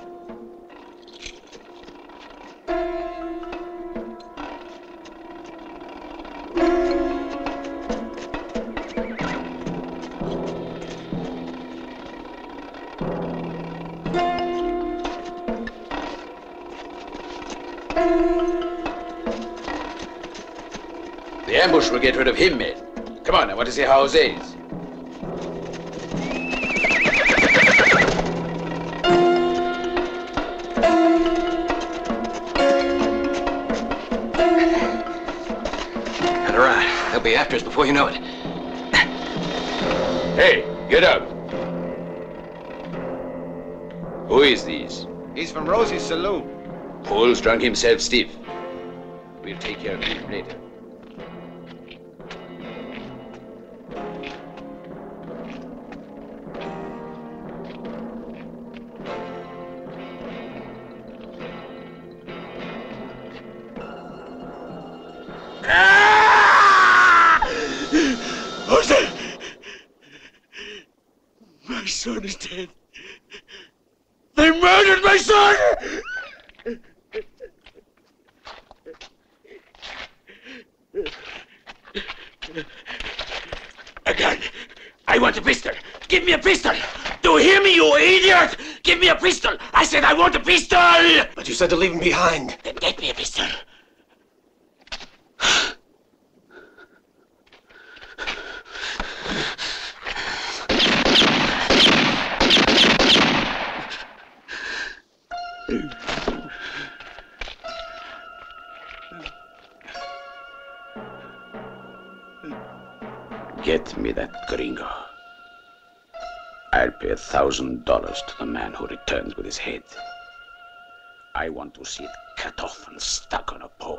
The ambush will get rid of him, men. Come on, I want to see how Jose is. All right, they'll be after us before you know it. Hey, get up. Who is these? He's from Rosie's saloon. Paul's drunk himself stiff. We'll take care of him later. son is dead. They murdered my son! A gun. I want a pistol. Give me a pistol. Do you hear me, you idiot? Give me a pistol. I said I want a pistol. But you said to leave him behind. Then get me a pistol. Get me that Grjngo. I'll pay $1,000 to the man who returns with his head. I want to see it cut off and stuck on a pole.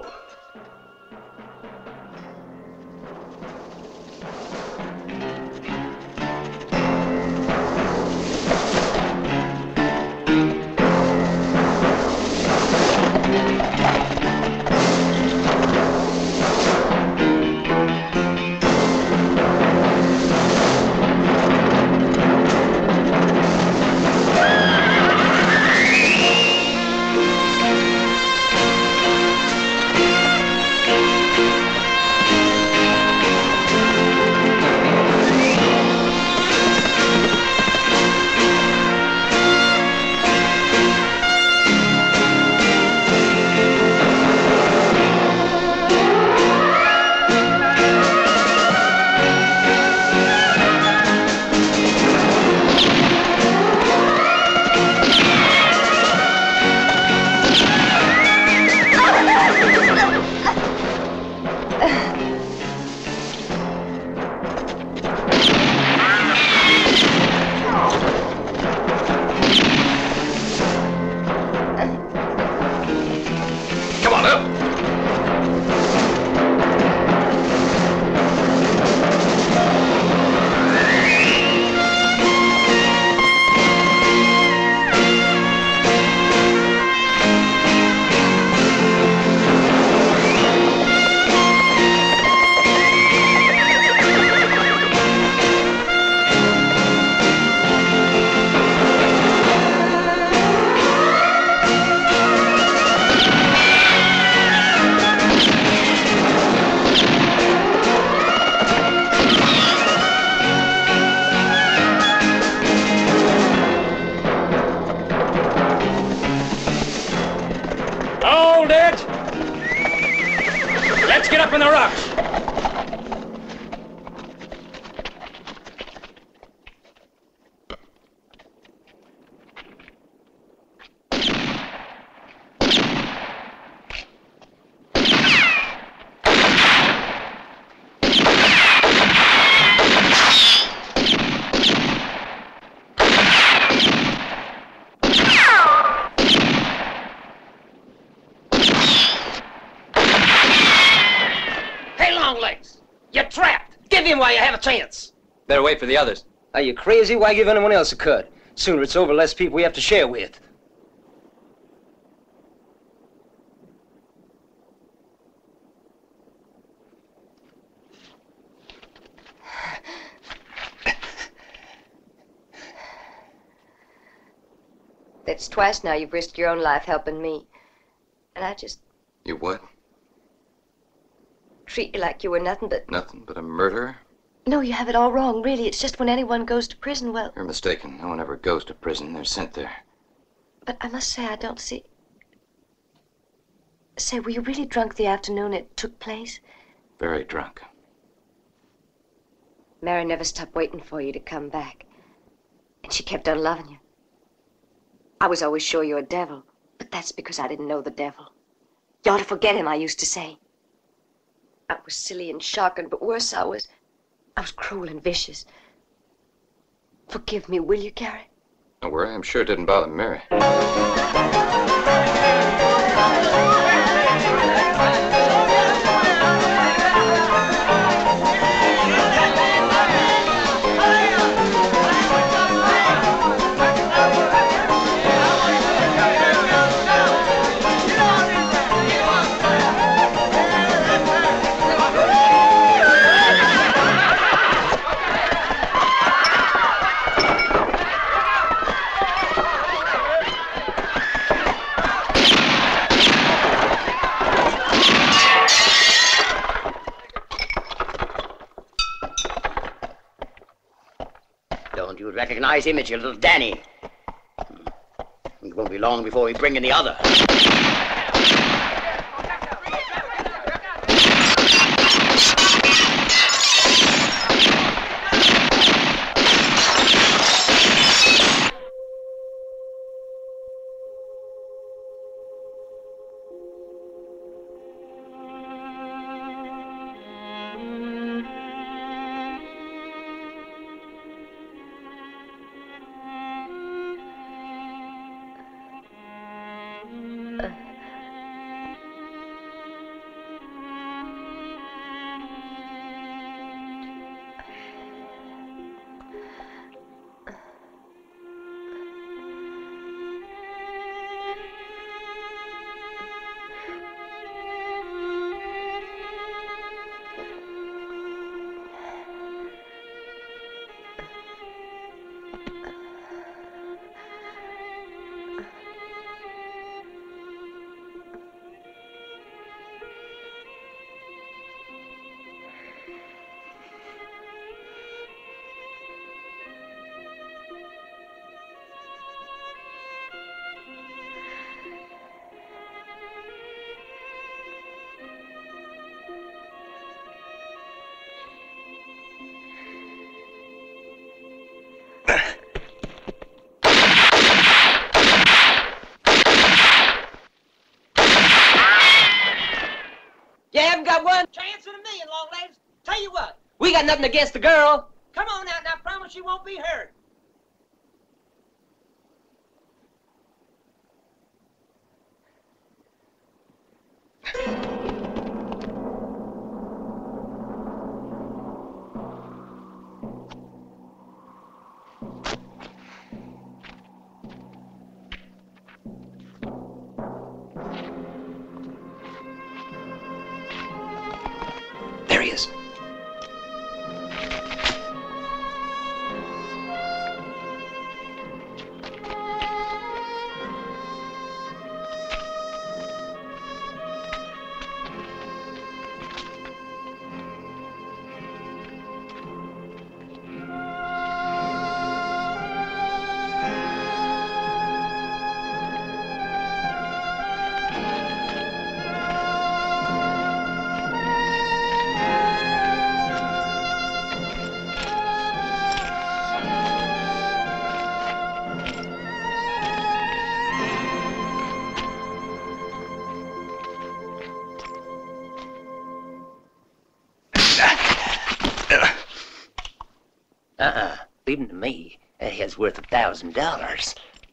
While you have a chance. Better wait for the others. Are you crazy? Why give anyone else a cut? Sooner it's over, less people we have to share with. That's twice now you've risked your own life helping me. And I just You what? treat you like you were nothing but... Nothing but a murderer? No, you have it all wrong, really. It's just when anyone goes to prison, well... You're mistaken. No one ever goes to prison. They're sent there. But I must say, I don't see... Say, were you really drunk the afternoon it took place? Very drunk. Mary never stopped waiting for you to come back. And she kept on loving you. I was always sure you were a devil, but that's because I didn't know the devil. You ought to forget him, I used to say. I was silly and shocking, but worse, I was cruel and vicious. Forgive me, will you, Gary? Don't worry, I'm sure it didn't bother Mary. Don't you recognize him? It's your little Danny. It won't be long before we bring in the other. You haven't got one chance in a million, long legs. Tell you what, we got nothing against the girl. Come on out, and I promise you won't be hurt. There he is. Leave him to me. That head's worth $1,000.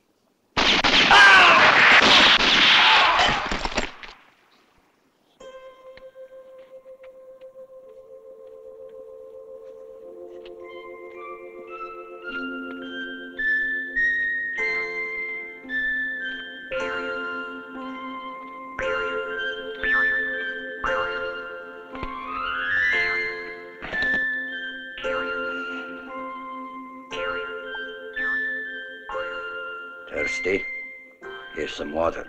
Thirsty? Here's some water.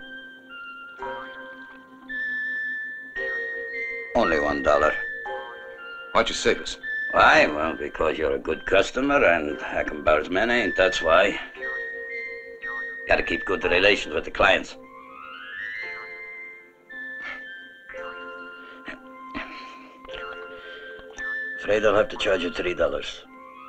Only $1. Why'd you save us? Why? Well, because you're a good customer and Hackenbauer's men ain't, that's why. Gotta keep good relations with the clients. Afraid I'll have to charge you $3.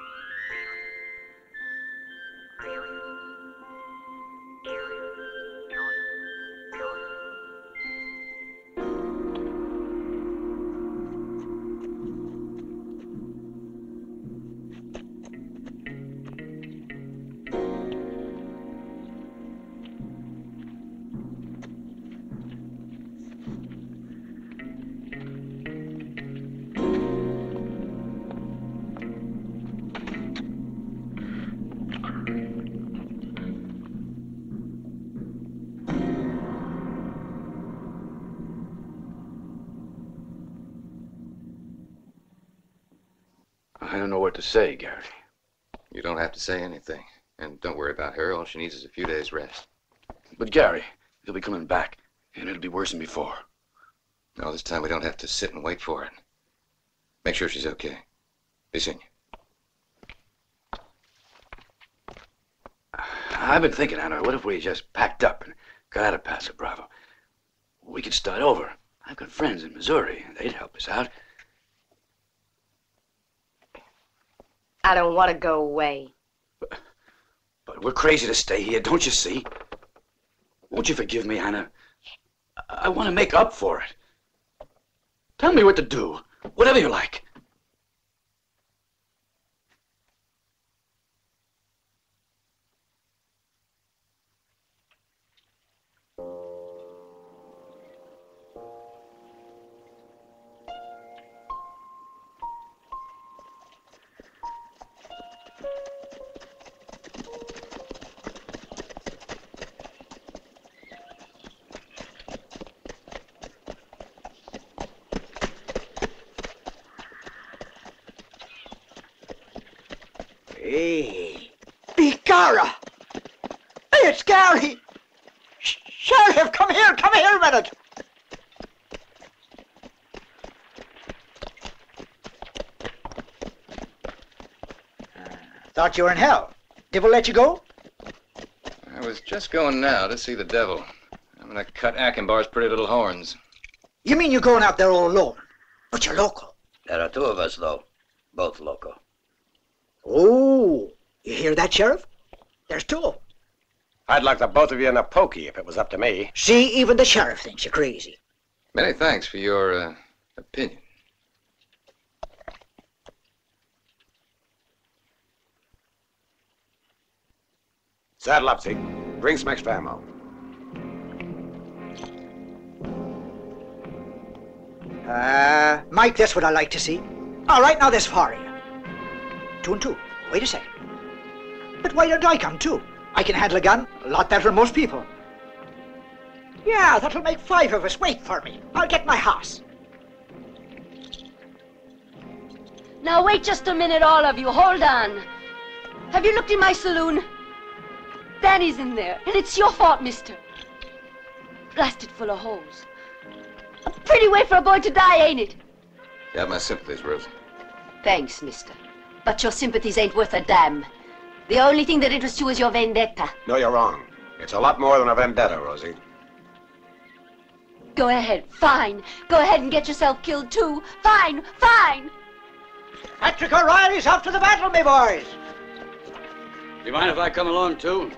I don't know what to say, Gary. You don't have to say anything. And don't worry about her. All she needs is a few days' rest. But Gary, he'll be coming back, and it'll be worse than before. No, this time we don't have to sit and wait for it. Make sure she's okay. Be seeing you. I've been thinking, Anna, what if we just packed up and got out of Paso Bravo? We could start over. I've got friends in Missouri. They'd help us out. I don't want to go away. But we're crazy to stay here, don't you see? Won't you forgive me, Anna? I want to make up for it. Tell me what to do. Whatever you like. Hey, Bicara! Hey, it's Gary! Sheriff, come here a minute! Thought you were in hell. Devil let you go? I was just going now to see the devil. I'm gonna cut Achenbar's pretty little horns. You mean you're going out there all alone? But you're local. There are two of us, though. Both local. Oh, you hear that, Sheriff? There's two. I'd like the both of you in a pokey if it was up to me. See, even the sheriff thinks you're crazy. Many thanks for your, opinion. Saddle up, Zeke. Bring some extra ammo. Mike, that's what I like to see. All right, now this for you. 2 and 2. Wait a second. But why don't I come too? I can handle a gun a lot better than most people. Yeah, that'll make 5 of us. Wait for me. I'll get my horse. Now wait just a minute, all of you. Hold on. Have you looked in my saloon? Danny's in there, and it's your fault, mister. Blasted full of holes. A pretty way for a boy to die, ain't it? You have my sympathies, Rosie. Thanks, mister. But your sympathies ain't worth a damn. The only thing that interests you is your vendetta. No, you're wrong. It's a lot more than a vendetta, Rosie. Go ahead, fine. Go ahead and get yourself killed too. Fine, fine. Patrick O'Reilly's off to the battle, me boys. Do you mind if I come along too?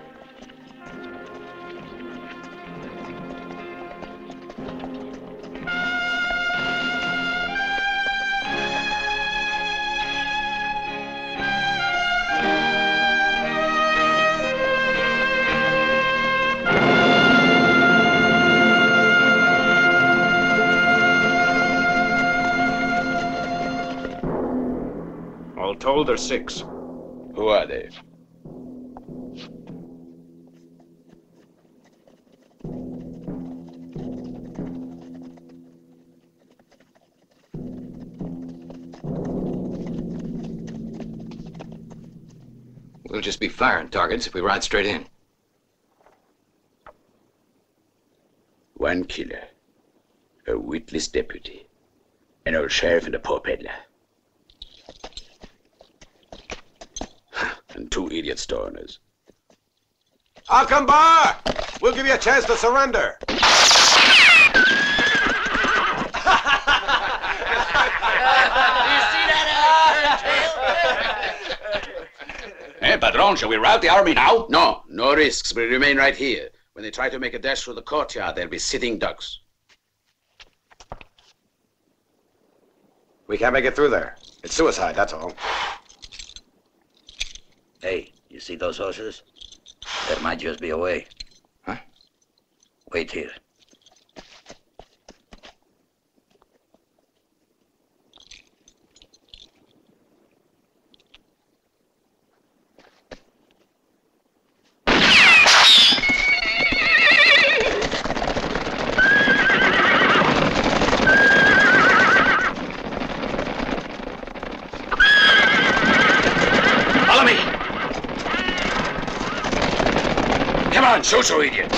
All told, there's 6. Who are they? We'll just be firing targets if we ride straight in. 1 killer, a witless deputy, an old sheriff and a poor peddler. And 2 idiot store owners. Achenbar! We'll give you a chance to surrender. Hey, Padron, shall we rout the army now? No, no risks. We remain right here. When they try to make a dash through the courtyard, they'll be sitting ducks. We can't make it through there. It's suicide, that's all. Hey, you see those horses? That might just be a way. Huh? Wait here. Shoot, you idiot!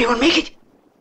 anyone make it?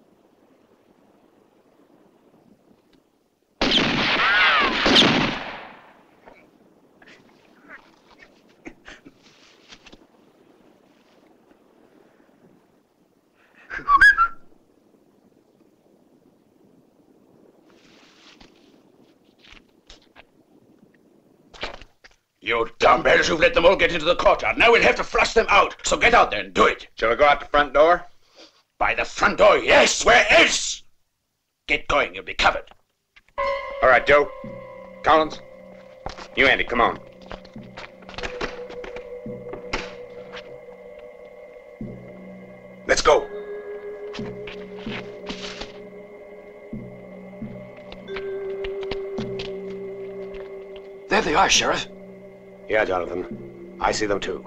You dumbbells, you've let them all get into the courtyard. Now we'll have to flush them out. So get out there and do it. Shall we go out the front door? By the front door, yes. Where else? Get going, you'll be covered. All right, Joe. Collins. You, Andy, come on. Let's go. There they are, Sheriff. Yeah, Jonathan. I see them too.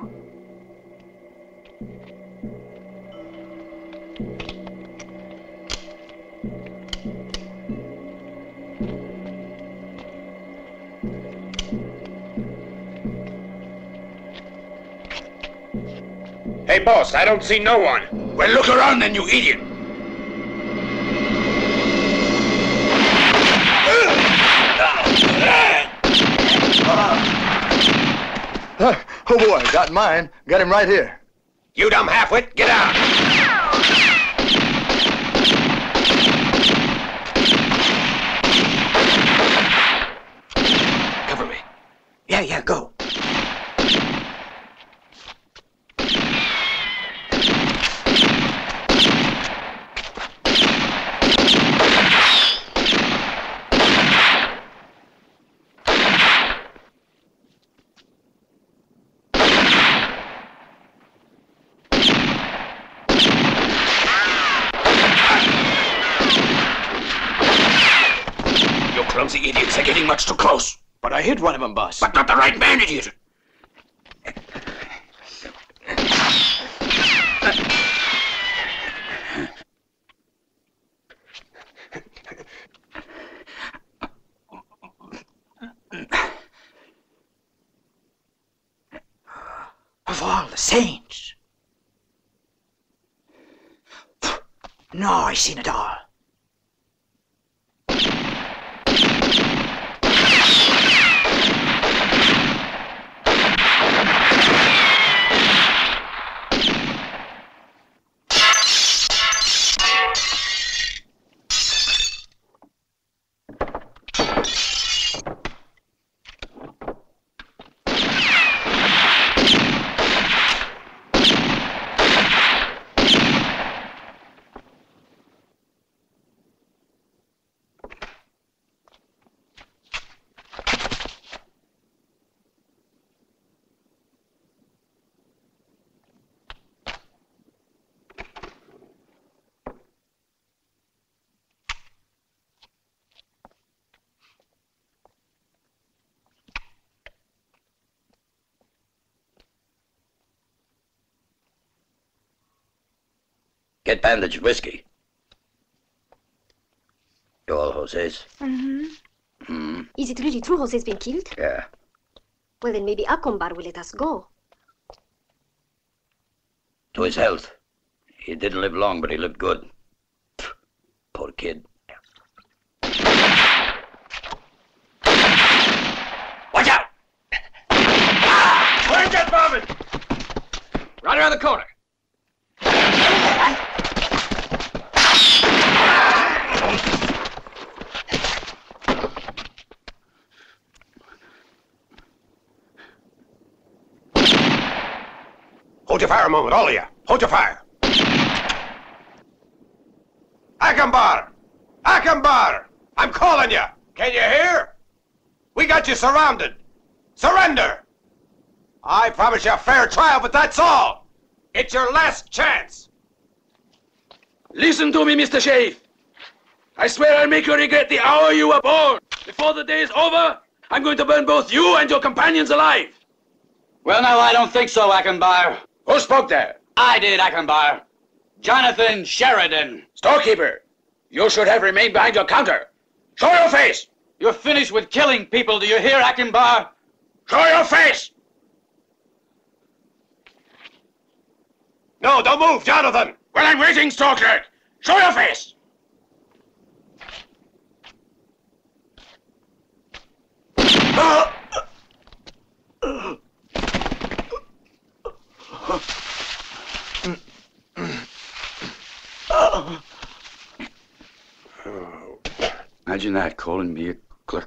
Hey, boss, I don't see no one. Well, look around then, you idiot. Oh boy, got mine. Got him right here. You dumb halfwit, get out! Cover me. Yeah, go. Clumsy idiots are getting much too close. But I hit one of them, boss. But not the right man, idiot. Of all the saints. No, I seen it all. Get bandaged whiskey. You all Jose's? Is it really true Jose's been killed? Yeah. Well, then maybe Acombar will let us go. To his health. He didn't live long, but he lived good. Poor kid. Watch out! Where's that bombing? Right around the corner. Hold your fire a moment, all of you. Hold your fire. Acombar! Acombar! I'm calling you. Can you hear? We got you surrounded. Surrender! I promise you a fair trial, but that's all. It's your last chance. Listen to me, Mr. Sheriff. I swear I'll make you regret the hour you were born. Before the day is over, I'm going to burn both you and your companions alive. Well, no, I don't think so, Acombar. Who spoke there? I did, Acombar. Jonathan Sheridan. Storekeeper, you should have remained behind your counter. Show your face! You're finished with killing people, do you hear, Acombar? Show your face! No, don't move, Jonathan. Well, I'm waiting, store clerk. Show your face. Imagine that, calling me a clerk.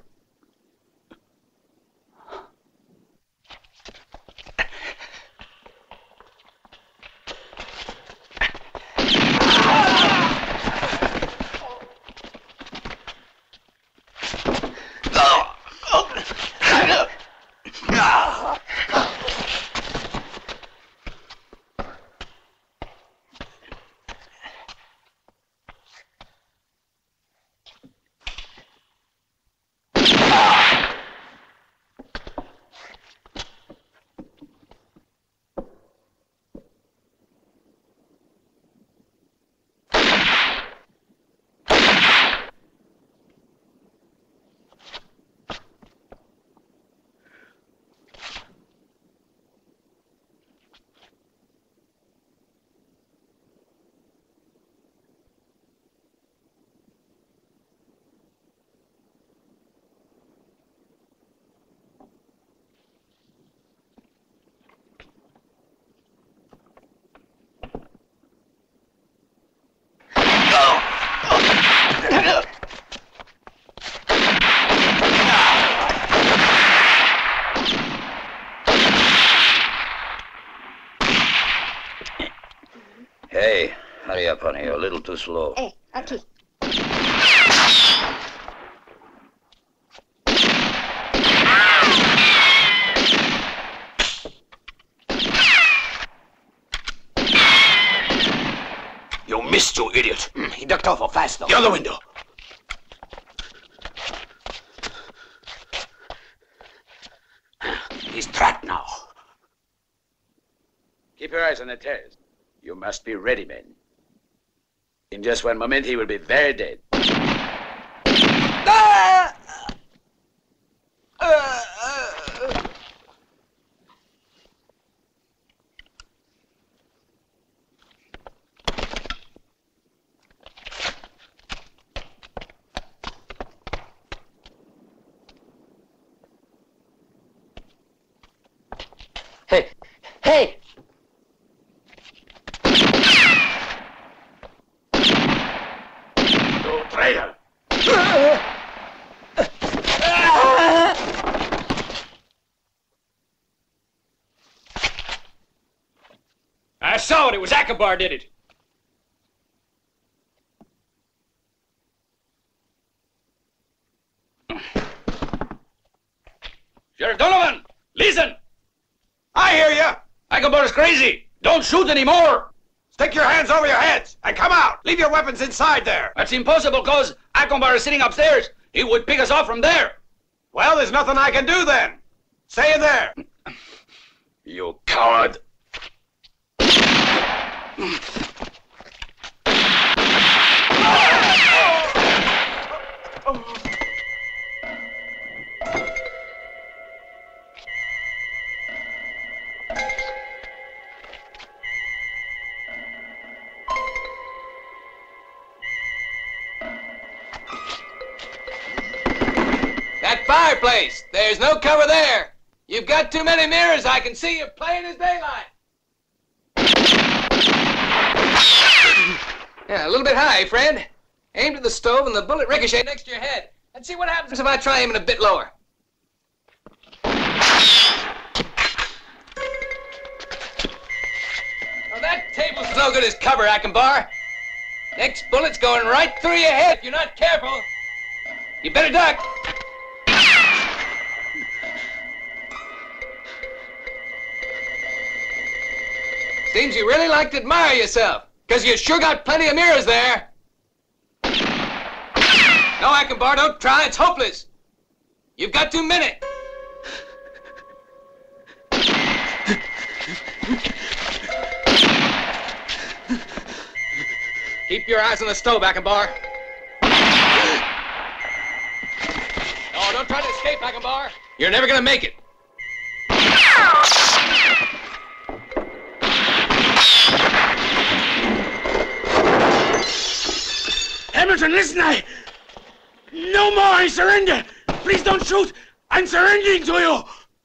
Hey, hurry up, honey. You're a little too slow. Hey, aquí. You missed, you idiot. He ducked awful fast, though. The other window. He's trapped now. Keep your eyes on the terrace. You must be ready, men. In just one moment, he will be very dead. Hey! Hey! You traitor! I saw it. It was Akbar did it. Sheriff Donovan, listen! I hear you! Akbar is crazy! Don't shoot anymore! Stick your hands over your heads and come out! Leave your weapons inside there! That's impossible, cause Akbar is sitting upstairs. He would pick us off from there. Well, there's nothing I can do then. Stay in there. You coward! That fireplace. There's no cover there. You've got too many mirrors. I can see you plain as daylight. Yeah, a little bit high, friend. Aimed at the stove and the bullet ricocheted next to your head. Let's see what happens if I try aiming a bit lower. Well, that table's no good as cover, Akbar. Next bullet's going right through your head if you're not careful. You better duck. Seems you really like to admire yourself, because you sure got plenty of mirrors there. No, Akbar, don't try. It's hopeless. You've got too many. Keep your eyes on the stove, Akbar. Oh, don't try to escape, Akbar. You're never gonna make it. Hamilton, listen, No more, I surrender! Please don't shoot! I'm surrendering to you!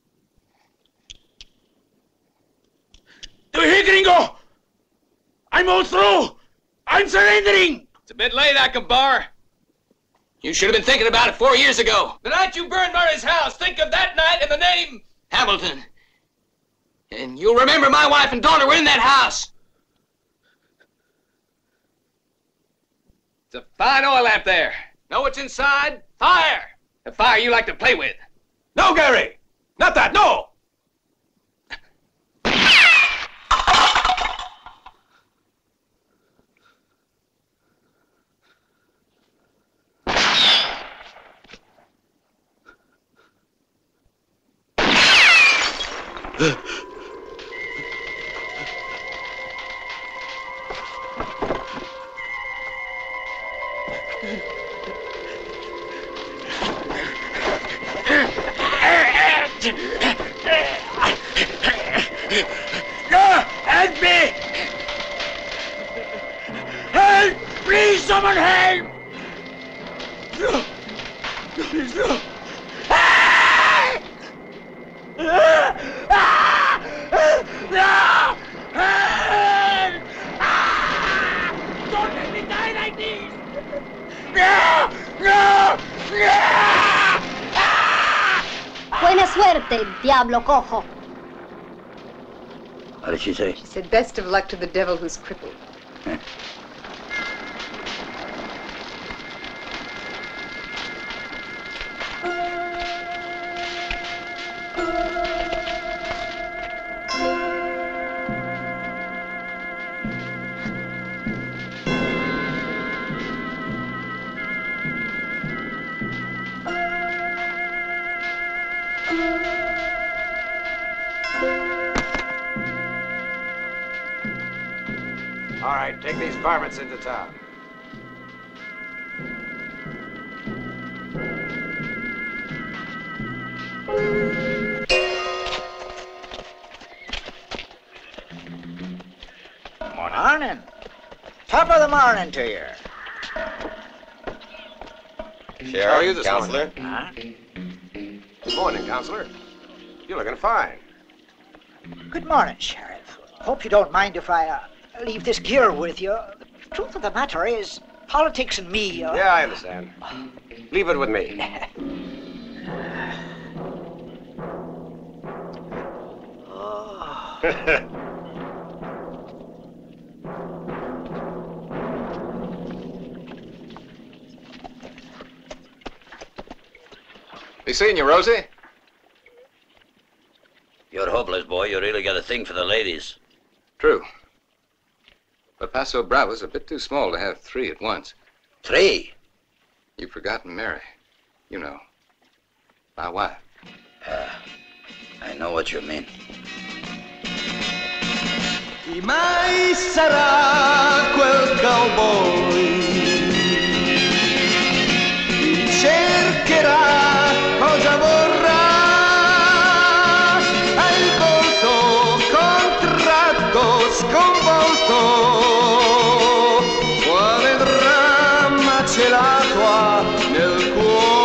Do you hear, Grjngo? I'm all through! I'm surrendering! It's a bit late, Akbar. You should have been thinking about it 4 years ago. The night you burned Murray's house, think of that night and the name Hamilton. And you'll remember my wife and daughter were in that house. It's a fine oil lamp there. Know what's inside? Fire! The fire you like to play with. No, Gary! Not that, no! Help me! Help! Please, someone help! No! Please, no! Help! No! Help! Don't let me die like this! No! No! Buena suerte, diablo cojo. What did she say? She said, best of luck to the devil who's crippled. All right, take these varmints into town. Morning. Top of the morning to you. Sheriff, how are you this Counselor? morning? Huh? Good morning, Counselor. You're looking fine. Good morning, Sheriff. Hope you don't mind if I leave this gear with you. The truth of the matter is, politics and me... Yeah, I understand. Leave it with me. Be seeing you, Rosie. You're hopeless, boy. You really got a thing for the ladies. True. But Paso Bravo's a bit too small to have 3 at once. 3? You've forgotten Mary. You know. My wife. I know what you mean. Chi mai sarà quel cowboy? Chi cercherà cosa vorrà? Ha il volto contratto, sconvolto. Quale dramma celato ha nel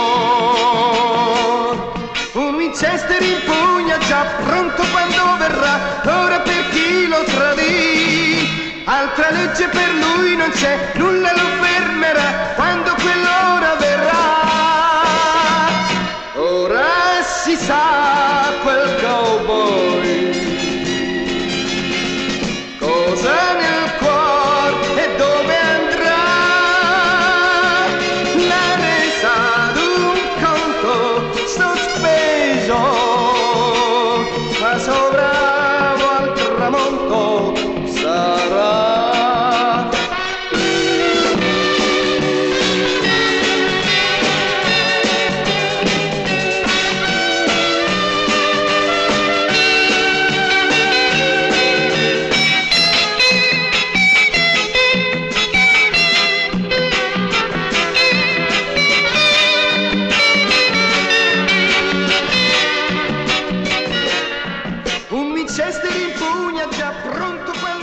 cuore? Un Winchester in pugna già pronto quando verrà. Ora per chi lo tradì, altra legge per lui non c'è, nulla lo fermerà quando quell'ora verrà. Ora si sa quel cowboy cosa nel cuore e dove andrà. La resa d'un conto sospeso, Paso Bravo al tramonto sarà. Un Winchester in pugna già pronto quando